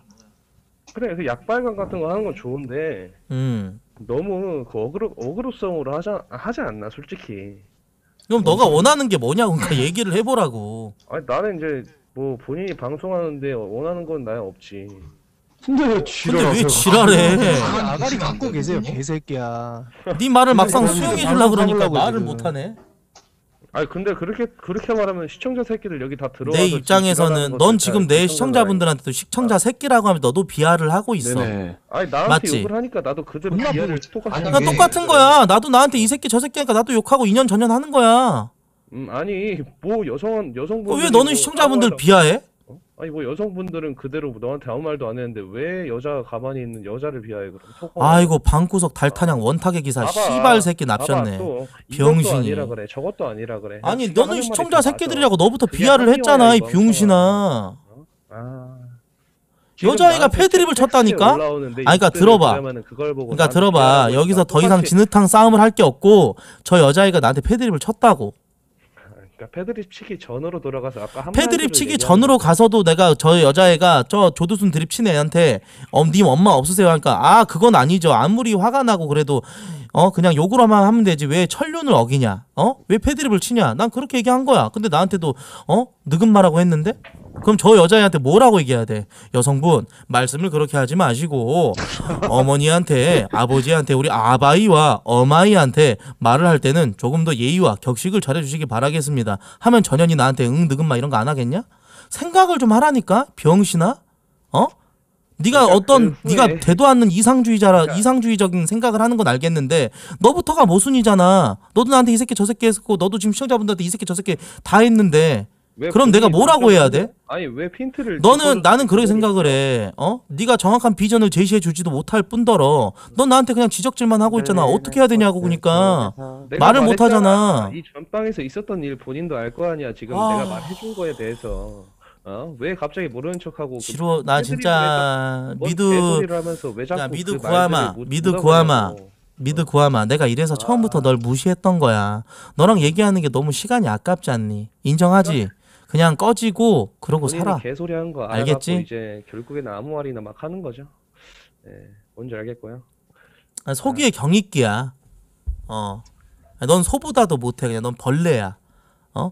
그래 그 약발광 같은 거 하는 건 좋은데 음. 너무 그 어그로 어그로성으로 하자 하지 않나 솔직히. 그럼 너가 원하는 게 뭐냐고 그러니까 얘기를 해보라고. 아니 나는 이제 뭐 본인이 방송하는데 원하는 건 나야 없지. 근데 왜 근데 왜 지랄해? 아가리 갖고 계세요 개새끼야. 네 말을 막상 근데 수용해 방송 주려고 그러니까 하려고 말을 지금. 못 하네. 아니 근데 그렇게 그렇게 말하면 시청자 새끼들 여기 다 들어와서 내 지금 입장에서는 지랄하는 넌 것도 지금 다 내 시청자가 시청자분들한테도 시청자 새끼라고 하면 너도 비하를 하고 있어. 네네. 아니 나한테 맞지? 욕을 하니까 나도 그대로 비하를 똑같이 그러니까 똑같은 거야. 나도 나한테 이 새끼 저 새끼 하니까 나도 욕하고 이년 전년 하는 거야. 음 아니 뭐 여성 여성분들 왜 너는 시청자분들 비하해? 아니 뭐 여성분들은 그대로 너한테 아무 말도 안 했는데 왜 여자가 가만히 있는 여자를 비하해 그럼 토크 아이고 방구석 달타냥 원탁의 기사 봐봐. 씨발 새끼 봐봐, 납셨네. 또 이것도 병신이. 아니라 그래 저것도 아니라 그래. 아니 네가 너는 하는 시청자 말이 다 새끼들이라고 맞아. 너부터 그게 비하를 합리화야, 했잖아 이 이거. 병신아. 아. 지금 여자애가 나한테 패드립을 텍스트에 쳤다니까? 올라오는데 아니 그러니까 이것들을 들어봐. 그러면은 그걸 보고 그러니까 나한테 들어봐. 비하하는 여기서 거니까 더 이상 똑같이- 진흙탕 싸움을 할 게 없고 저 여자애가 나한테 패드립을 쳤다고. 그러니까 패드립 치기 전으로 돌아가서 아까 한 패드립 마디를 치기 얘기하는 전으로 가서도 내가 저 여자애가 저 조두순 드립 친 애한테 어, 님 엄마 없으세요 하니까 아 그건 아니죠. 아무리 화가 나고 그래도 어 그냥 욕으로만 하면 되지 왜 천륜을 어기냐? 어? 왜 패드립을 치냐? 난 그렇게 얘기한 거야. 근데 나한테도 어? 느긋말하고 했는데? 그럼 저 여자애한테 뭐라고 얘기해야 돼? 여성분 말씀을 그렇게 하지 마시고 어머니한테 아버지한테 우리 아바이와 어마이한테 말을 할 때는 조금 더 예의와 격식을 잘해주시기 바라겠습니다 하면 전현이 나한테 응 느긋마 이런 거 안 하겠냐? 생각을 좀 하라니까 병신아? 어? 네가 어떤 그 후에- 네가 되도 않는 이상주의자라 이상주의적인 생각을 하는 건 알겠는데 너부터가 모순이잖아. 너도 나한테 이 새끼 저 새끼 했고 너도 지금 시청자분들한테 이 새끼 저 새끼 다 했는데 왜 그럼 내가 본인이 뭐라고 해야 돼? 아니 왜 핀트를 너는 나는 그렇게 생각을 해. 어? 네가 정확한 비전을 제시해 주지도 못할 뿐더러 넌 나한테 그냥 지적질만 하고 있잖아. 어떻게 해야 되냐고 그러니까 내가 말을 못 말했잖아. 하잖아. 이 전방에서 있었던 일 본인도 알 거 아니야. 지금 아. 내가 말해준 거에 대해서 어? 왜 갑자기 모르는 척하고 싫어. 나 진짜 미드 하면서 왜 자꾸 야 미드 그 구하마 말들을 못 미드 묻어버리냐고. 구하마 미드 구하마 내가 이래서 처음부터 널 무시했던 거야. 너랑 얘기하는 게 너무 시간이 아깝지 않니? 인정하지? 그냥 꺼지고 그러고 본인이 살아. 개소리 하는 거 알겠지? 알겠지? 이제 결국에는 아무 말이나 막 하는 거죠. 예, 뭔지 알겠고요. 아, 소기의 경익기야. 어. 아, 넌 소보다도 못해. 그냥 넌 벌레야. 어?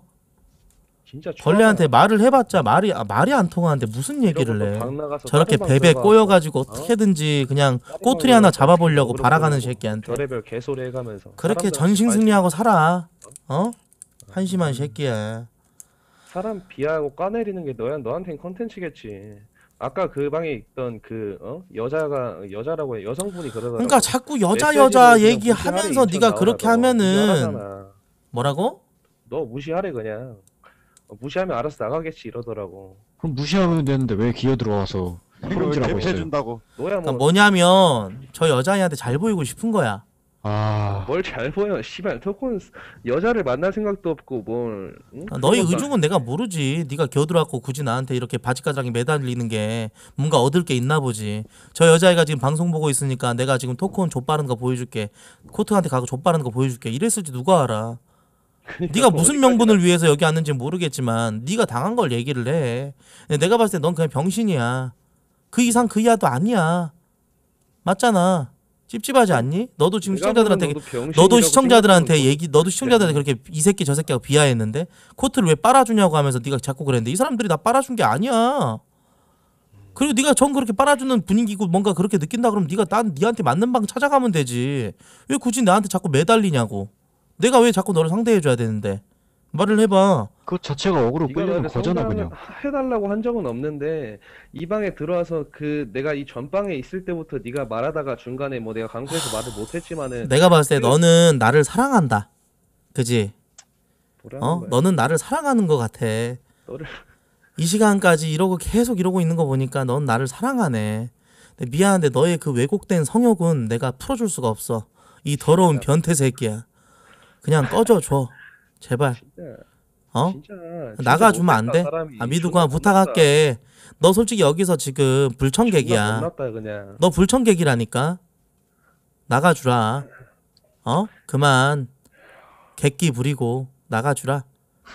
진짜 벌레한테 말을 해봤자 말이 아, 말이 안 통하는데 무슨 얘기를 이러고도 해? 방 나가서 저렇게 다른 방 베베 들어가서, 꼬여가지고 어? 어떻게든지 그냥 꼬투리 하나 잡아보려고 발아가는 새끼한테 별의별 개소리 해가면서 그렇게 사람들한테 전신승리하고 살아. 어? 한심한 새끼야. 사람 비하하고 까내리는 게 너야 너한테는 컨텐츠겠지. 아까 그 방에 있던 그 어? 여자가 여자라고 해 여성분이 그러더라고. 그러니까 자꾸 여자 메시지로 여자 그냥 얘기하면서 무시하래, 네가 인천 그렇게 나오라고. 하면은 무시하잖아. 뭐라고? 너 무시하래 그냥. 무시하면 알아서 나가겠지 이러더라고. 그럼 무시하면 되는데 왜 기어 들어와서 손질하고 있어요? 해준다고. 너야 그러니까 뭐 뭐냐면 저 여자애한테 잘 보이고 싶은 거야. 아, 뭘 잘 보여. 씨발 토콘 여자를 만날 생각도 없고 뭘. 응? 아, 너의 그것도 의중은 내가 모르지. 네가 겨들어갖고 굳이 나한테 이렇게 바지가랑이 매달리는 게 뭔가 얻을 게 있나 보지. 저 여자애가 지금 방송 보고 있으니까 내가 지금 토크온 좆바른 거 보여줄게. 코트한테 가고 좆바른 거 보여줄게. 이랬을지 누가 알아. 네가 무슨 명분을 위해서 여기 왔는지 모르겠지만 네가 당한 걸 얘기를 해. 내가 봤을 때 넌 그냥 병신이야. 그 이상 그 이하도 아니야. 맞잖아. 찝찝하지 않니? 너도 지금 내가 시청자들한테 보면 너도 병신이라고 너도 시청자들한테 생각하는 얘기 너도 시청자들한테 그렇게 이 새끼 저 새끼하고 비하했는데 코트를 왜 빨아주냐고 하면서 네가 자꾸 그랬는데 이 사람들이 나 빨아준 게 아니야. 그리고 네가 전 그렇게 빨아주는 분위기고 뭔가 그렇게 느낀다 그러면 네가 난 니한테 맞는 방 찾아가면 되지. 왜 굳이 나한테 자꾸 매달리냐고. 내가 왜 자꾸 너를 상대해줘야 되는데. 말을 해봐. 그 자체가 어그로 네가 끌리는 나한테 거잖아 성장을 그냥. 해달라고 한 적은 없는데 이 방에 들어와서 그 내가 이 전방에 있을 때부터 네가 말하다가 중간에 뭐 내가 강조해서 말을 못했지만은 내가 봤을 때 너는 나를 사랑한다. 그지? 뭐라는 어? 거야? 너는 나를 사랑하는 것 같아. 너를 이 시간까지 이러고 계속 이러고 있는 거 보니까 넌 나를 사랑하네. 근데 미안한데 너의 그 왜곡된 성욕은 내가 풀어줄 수가 없어. 이 더러운 변태 새끼야. 그냥 꺼져줘. 제발. 어? 진짜, 나가주면 안 못났다, 돼? 사람이. 아 미두 존나 그냥 부탁할게. 너 솔직히 여기서 지금 존나 불청객이야. 못났다 그냥. 너 불청객이라니까. 나가주라. 어? 그만 객기 부리고 나가주라.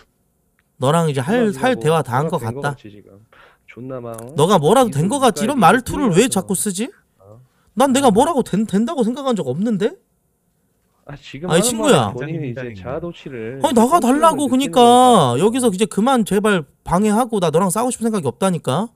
너랑 이제 할 할 대화 다 한 것 된거 같다. 같지, 지금. 존나 막 어? 너가 뭐라도 된 이승 것 같지? 이런 국가에 말투를 왜 이승 자꾸 쓰지? 난 내가 뭐라고 된, 된다고 생각한 적 없는데? 아 지금 아니, 하는 친구야. 말은 본인이 이제 자아도취를 아니 나가 달라고 그니까 여기서 이제 그만 제발 방해하고 나 너랑 싸우고 싶은 생각이 없다니까.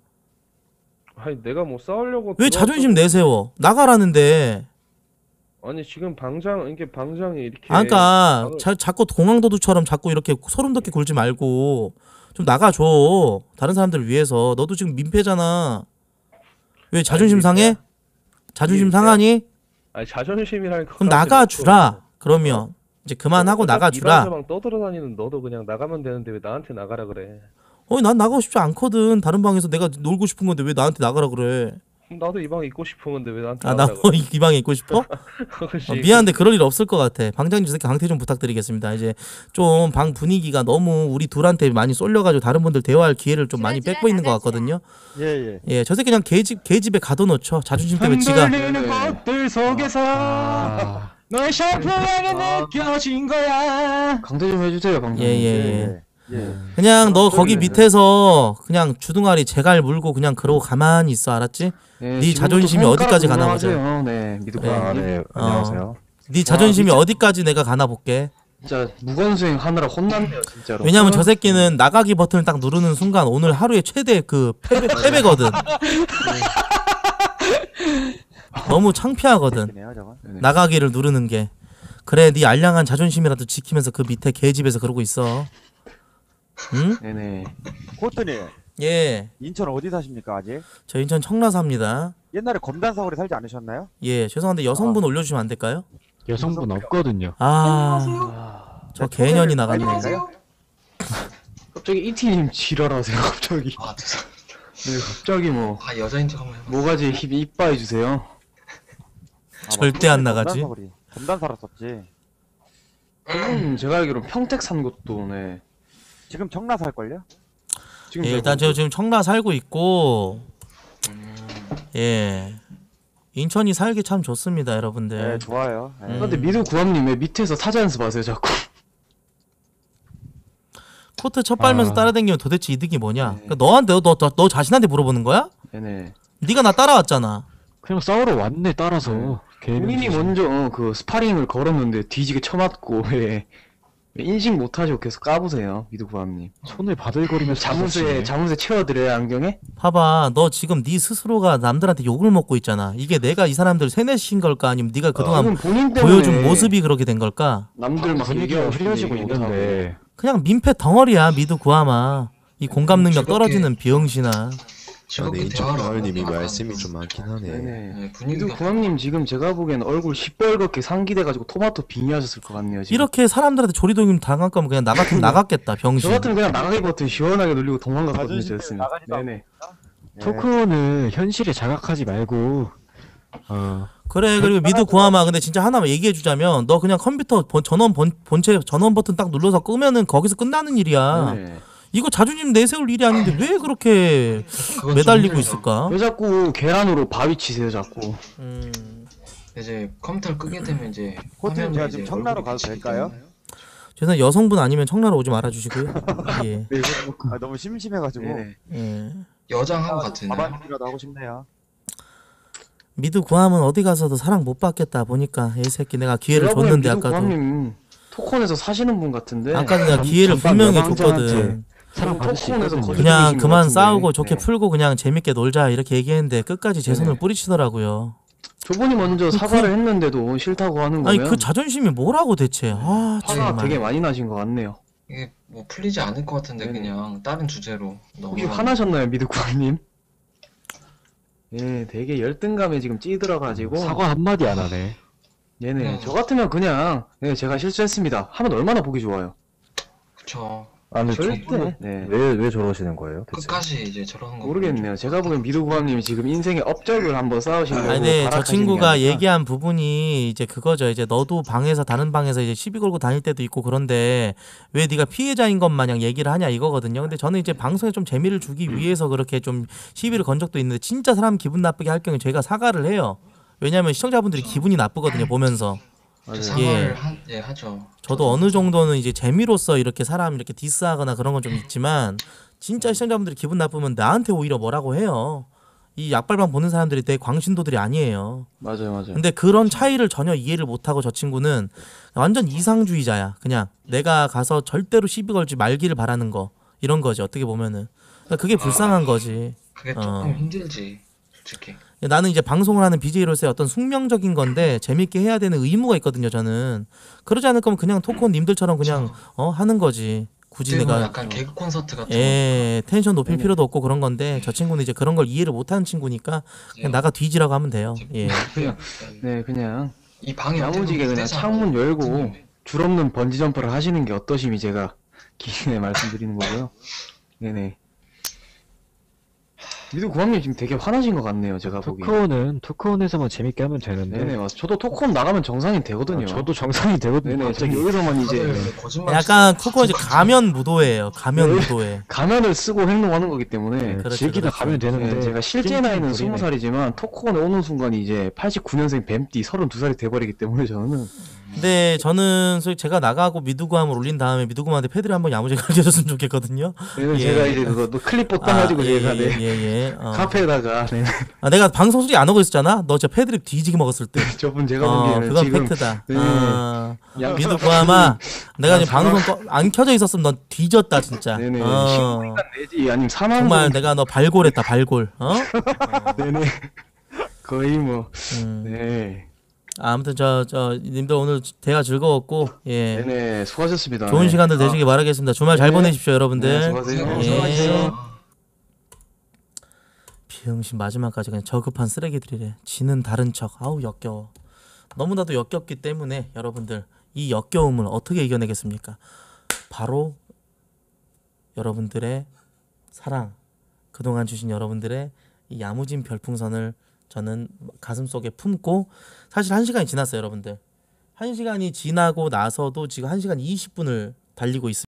아니 내가 뭐 싸우려고 왜 들어왔던- 자존심 내세워? 나가라는데. 아니 지금 방장 이게 방장이 이렇게 아 그니까 나를- 자, 자꾸 공항도둑처럼 자꾸 이렇게 소름 돋게 굴지 말고 좀 나가줘. 다른 사람들을 위해서. 너도 지금 민폐잖아. 왜 자존심 상해? 자존심 상하니? 아니 자존심이랄 그럼 나가주라. 그러면 이제 그만하고 나가주라. 이방저방 떠들어다니는 너도 그냥 나가면 되는데 왜 나한테 나가라 그래? 어이 난 나가고 싶지 않거든. 다른 방에서 내가 놀고 싶은 건데 왜 나한테 나가라 그래? 그럼 나도 이 방에 있고 싶은 건데 왜 나한테 아 나 나가라 뭐 그래? 이 방에 있고 싶어? 그렇지. 어, 미안한데 그럴 일 없을 것 같아. 방장님 저 새끼 강퇴 좀 부탁드리겠습니다. 이제 좀 방 분위기가 너무 우리 둘한테 많이 쏠려가지고 다른 분들 대화할 기회를 좀 많이 뺏고 있는 것 같거든요. 예예. 예, 저 새끼 그냥 개집 개집에 가둬놓죠. 자존심 때문에 지가. 흔들리는 것들 속에서 너의 샤프하게 느껴진 거야. 강대 좀 해주세요, 강대. 예예 예. 그냥 너 거기 밑에서 그냥 주둥아리 재갈 물고 그냥 그러고 가만히 있어, 알았지? 네, 네 자존심이 어디까지 가나 보자. 네, 미드가. 예. 네, 어. 안녕하세요. 네 자존심이 아, 진짜- 어디까지 내가 가나 볼게. 진짜 무건수행 하느라 혼났네요, 진짜로. 왜냐면 저 새끼는 나가기 버튼을 딱 누르는 순간 오늘 하루에 최대 그 패배, 패배거든. 너무 창피하거든. 나가기를 누르는 게. 그래, 네 알량한 자존심이라도 지키면서 그 밑에 개집에서 그러고 있어. 응? 네네. 코트님. 예. 인천 어디 사십니까 아직? 저 인천 청라사입니다. 옛날에 검단 사거리 살지 않으셨나요? 예, 죄송한데 여성분 올려주시면 안 될까요? 여성분 없거든요. 아, 저 개년이 나가네. 갑자기 이티님 지랄하세요, 갑자기. 아 죄송합니다. 네, 갑자기 뭐. 아 여자인 척 한번 해봐. 모가지 힘이 이빠해 주세요. 절대 안 나가지. 검단 살았었지. 음, 제가 알기로 평택 산 것도 네. 지금 청라 살걸요? 지금 예, 일단 저 지금 청라 살고 있고, 예, 인천이 살기 참 좋습니다, 여러분들. 네, 좋아요. 네. 음. 근데 미드 구함님 왜 밑에서 타자 연습하세요, 자꾸? 코트 첫 빨면서 아. 따라다니면 도대체 이득이 뭐냐? 그러니까 너한테 너, 너, 너 자신한테 물어보는 거야? 네네. 네가 나 따라왔잖아. 그냥 싸우러 왔네 따라서. 본인이 먼저 어, 그 스파링을 걸었는데 뒤지게 쳐맞고 왜 인식 못하시고 계속 까부세요, 미드 구함님. 손을 바들거리면서 자무새 싸우시네. 자무새 채워드려요, 안경에? 봐봐, 너 지금 네 스스로가 남들한테 욕을 먹고 있잖아. 이게 내가 이 사람들 세뇌시킨 걸까? 아니면 네가 그동안 그건 본인 때문에 보여준 모습이 그렇게 된 걸까? 남들 막 분위기가 얘기하고 싶은데 흐려지고 얘기 못하고. 있는데 그냥 민폐 덩어리야, 미드 구하마. 이 공감 능력 즐겁게. 떨어지는 비영신아. 즐겁게 대화를 안 하는 말씀이 좀 많긴 하네. 네네. 분위기가 미드 구함님 지금 제가 보기엔 얼굴 시뻘겋게 상기돼가지고 토마토 빙의하셨을 것 같네요. 지금. 이렇게 사람들한테 조리동임 당할 거면 그냥 나 같으면 나갔겠다 병신. 저 같으면 그냥 나가기 버튼 시원하게 눌리고 도망갔거든요. 저였으면. 네네. 토크는 현실에 자각하지 말고 어 그래. 그리고 미드 구하마 근데 진짜 하나만 얘기해 주자면 너 그냥 컴퓨터 본, 전원 본, 본체 전원 버튼 딱 눌러서 끄면은 거기서 끝나는 일이야. 네네. 이거 자존심 내세울 일이 아닌데 왜 그렇게 매달리고 있을까? 왜 자꾸 계란으로 바위 치세요 자꾸. 음. 이제 컴퓨터를 끄게 되면 이제 호텔 화면에 제가 이제 지금 청라로 얼굴이 가도 비치기 될까요? 때문에. 죄송해요. 여성분 아니면 청라로 오지 말아 주시고요. 예. 아, 너무 심심해가지고. 네네. 예. 여장하고 같으나요? 가만히라도 하고 싶네요. 미드 구함은 어디 가서도 사랑 못 받겠다 보니까 이 새끼 내가 기회를 제가 보기엔 줬는데 미드 아까도 구함님 토콘에서 사시는 분 같은데. 아까 내가 기회를 전방 분명히 여방자한테 줬거든. 사랑 받을 수 토콘에서 있거든요. 그냥 그만 같은데. 싸우고 좋게 네. 풀고 그냥 재밌게 놀자 이렇게 얘기했는데 끝까지 제 손을 네네. 뿌리치더라고요. 저분이 먼저 그- 사과를 했는데도 싫다고 하는 아니 거면 그 자존심이 뭐라고 대체. 아 화가 정말. 되게 많이 나신 것 같네요. 이게 뭐 풀리지 않을 것 같은데 그냥 다른 주제로 혹시 넘어가면- 화나셨나요, 미드쿠님? 예, 되게 열등감에 지금 찌들어가지고 사과 한마디 안 하네. 얘네 저 같으면 그냥 네, 제가 실수했습니다 하면 얼마나 보기 좋아요. 그쵸. 아, 근데 절대 네. 왜, 왜 저러시는 거예요? 대체? 끝까지 이제 저러는 거 모르겠네요. 제가 보기엔 미드구함님이 지금 인생의 업적을 한번 쌓으시려고 아니 네, 저 발악하시는 친구가 게 아닐까? 얘기한 부분이 이제 그거죠. 이제 너도 방에서 다른 방에서 이제 시비 걸고 다닐 때도 있고 그런데 왜 네가 피해자인 것 마냥 얘기를 하냐 이거거든요. 근데 저는 이제 방송에 좀 재미를 주기 위해서 그렇게 좀 시비를 건 적도 있는데 진짜 사람 기분 나쁘게 할 경우에 제가 사과를 해요. 왜냐하면 시청자분들이 기분이 나쁘거든요 보면서. 사과를 하, 예, 하죠. 저도 어느 정도는 이제 재미로서 이렇게 사람 이렇게 디스하거나 그런 건 좀 있지만 진짜 시청자분들이 기분 나쁘면 나한테 오히려 뭐라고 해요. 이 약발방 보는 사람들이 되게 광신도들이 아니에요. 맞아요, 맞아요. 근데 그런 차이를 전혀 이해를 못하고 저 친구는 완전 이상주의자야. 그냥 내가 가서 절대로 시비 걸지 말기를 바라는 거 이런 거지 어떻게 보면은. 그러니까 그게 불쌍한 거지. 그게 조금 어. 힘들지, 솔직히. 나는 이제 방송을 하는 비제이로서의 어떤 숙명적인 건데 재밌게 해야 되는 의무가 있거든요. 저는 그러지 않을 거면 그냥 토콘 님들처럼 그냥 어 하는 거지. 굳이 어떻게 보면 내가 약간 개그 콘서트 같은 예 텐션 높일 네. 필요도 없고 그런 건데 저 친구는 이제 그런 걸 이해를 못하는 친구니까 그냥 나가 뒤지라고 하면 돼요. 예. 그냥 네 그냥 이 방이 야무지게 그냥 창문 열고 줄 없는 번지 점프를 하시는 게 어떠심이 제가 기신에 말씀드리는 거고요. 네네. 미드 구함님 지금 되게 화나신 것 같네요. 제가 보기에. 토크온은 토크온에서만 재밌게 하면 되는데. 네네 맞아. 저도 토크온 나가면 정상이 되거든요. 아, 저도 정상이 되거든요. 네네. 갑자기. 저기 여기서만 이제 네. 약간 토콘 이제 가면 무도회예요. 가면 무도회. 가면을 쓰고 행동하는 거기 때문에 그렇죠, 즐기다 그렇죠. 가면 되는데. 네, 제가 실제 찡찡 나이는 부리네. 스무 살이지만 토크온에 오는 순간 이제 팔십구 년생 뱀띠 서른두 살이 돼버리기 때문에 저는 근데 저는 솔직히 제가 나가고 미드구함을 올린 다음에 미드구함한테 패드를 한번 야무지게 가르쳐줬으면 좋겠거든요. 네, 제가 이제 그거 또 클립 봇 따가지고 아, 예, 제가 네. 예, 예, 예. 어. 카페에다가 네. 아, 내가 방송 소리 안 하고 있었잖아. 너 진짜 패드립 뒤지게 먹었을 때. 저분 제가 어, 보기에는 그건 지금 팩트다. 네. 어, 야, 미드구함아, 내가 야, 지금 방송 꺼, 안 켜져 있었으면 넌 뒤졌다 진짜. 네네. 어. 신고니까 내지 아니면 사망 정말 내가 너 발골했다 발골. 어? 네네. 거의 뭐 음. 네. 아무튼 저 저 님들 오늘 대화 즐거웠고 예. 네네 수고하셨습니다. 좋은 네. 시간들 되시길 아. 바라겠습니다. 주말 잘 네. 보내십시오 여러분들. 네, 수고하세요. 예. 수고하세요. 비응신 마지막까지 그냥 저급한 쓰레기들이래. 지는 다른 척. 아우 역겨워. 너무나도 역겹기 때문에 여러분들 이 역겨움을 어떻게 이겨내겠습니까? 바로 여러분들의 사랑, 그동안 주신 여러분들의 이 야무진 별풍선을 저는 가슴속에 품고 사실 한 시간이 지났어요 여러분들. 한 시간이 지나고 나서도 지금 한 시간 이십 분을 달리고 있습니다.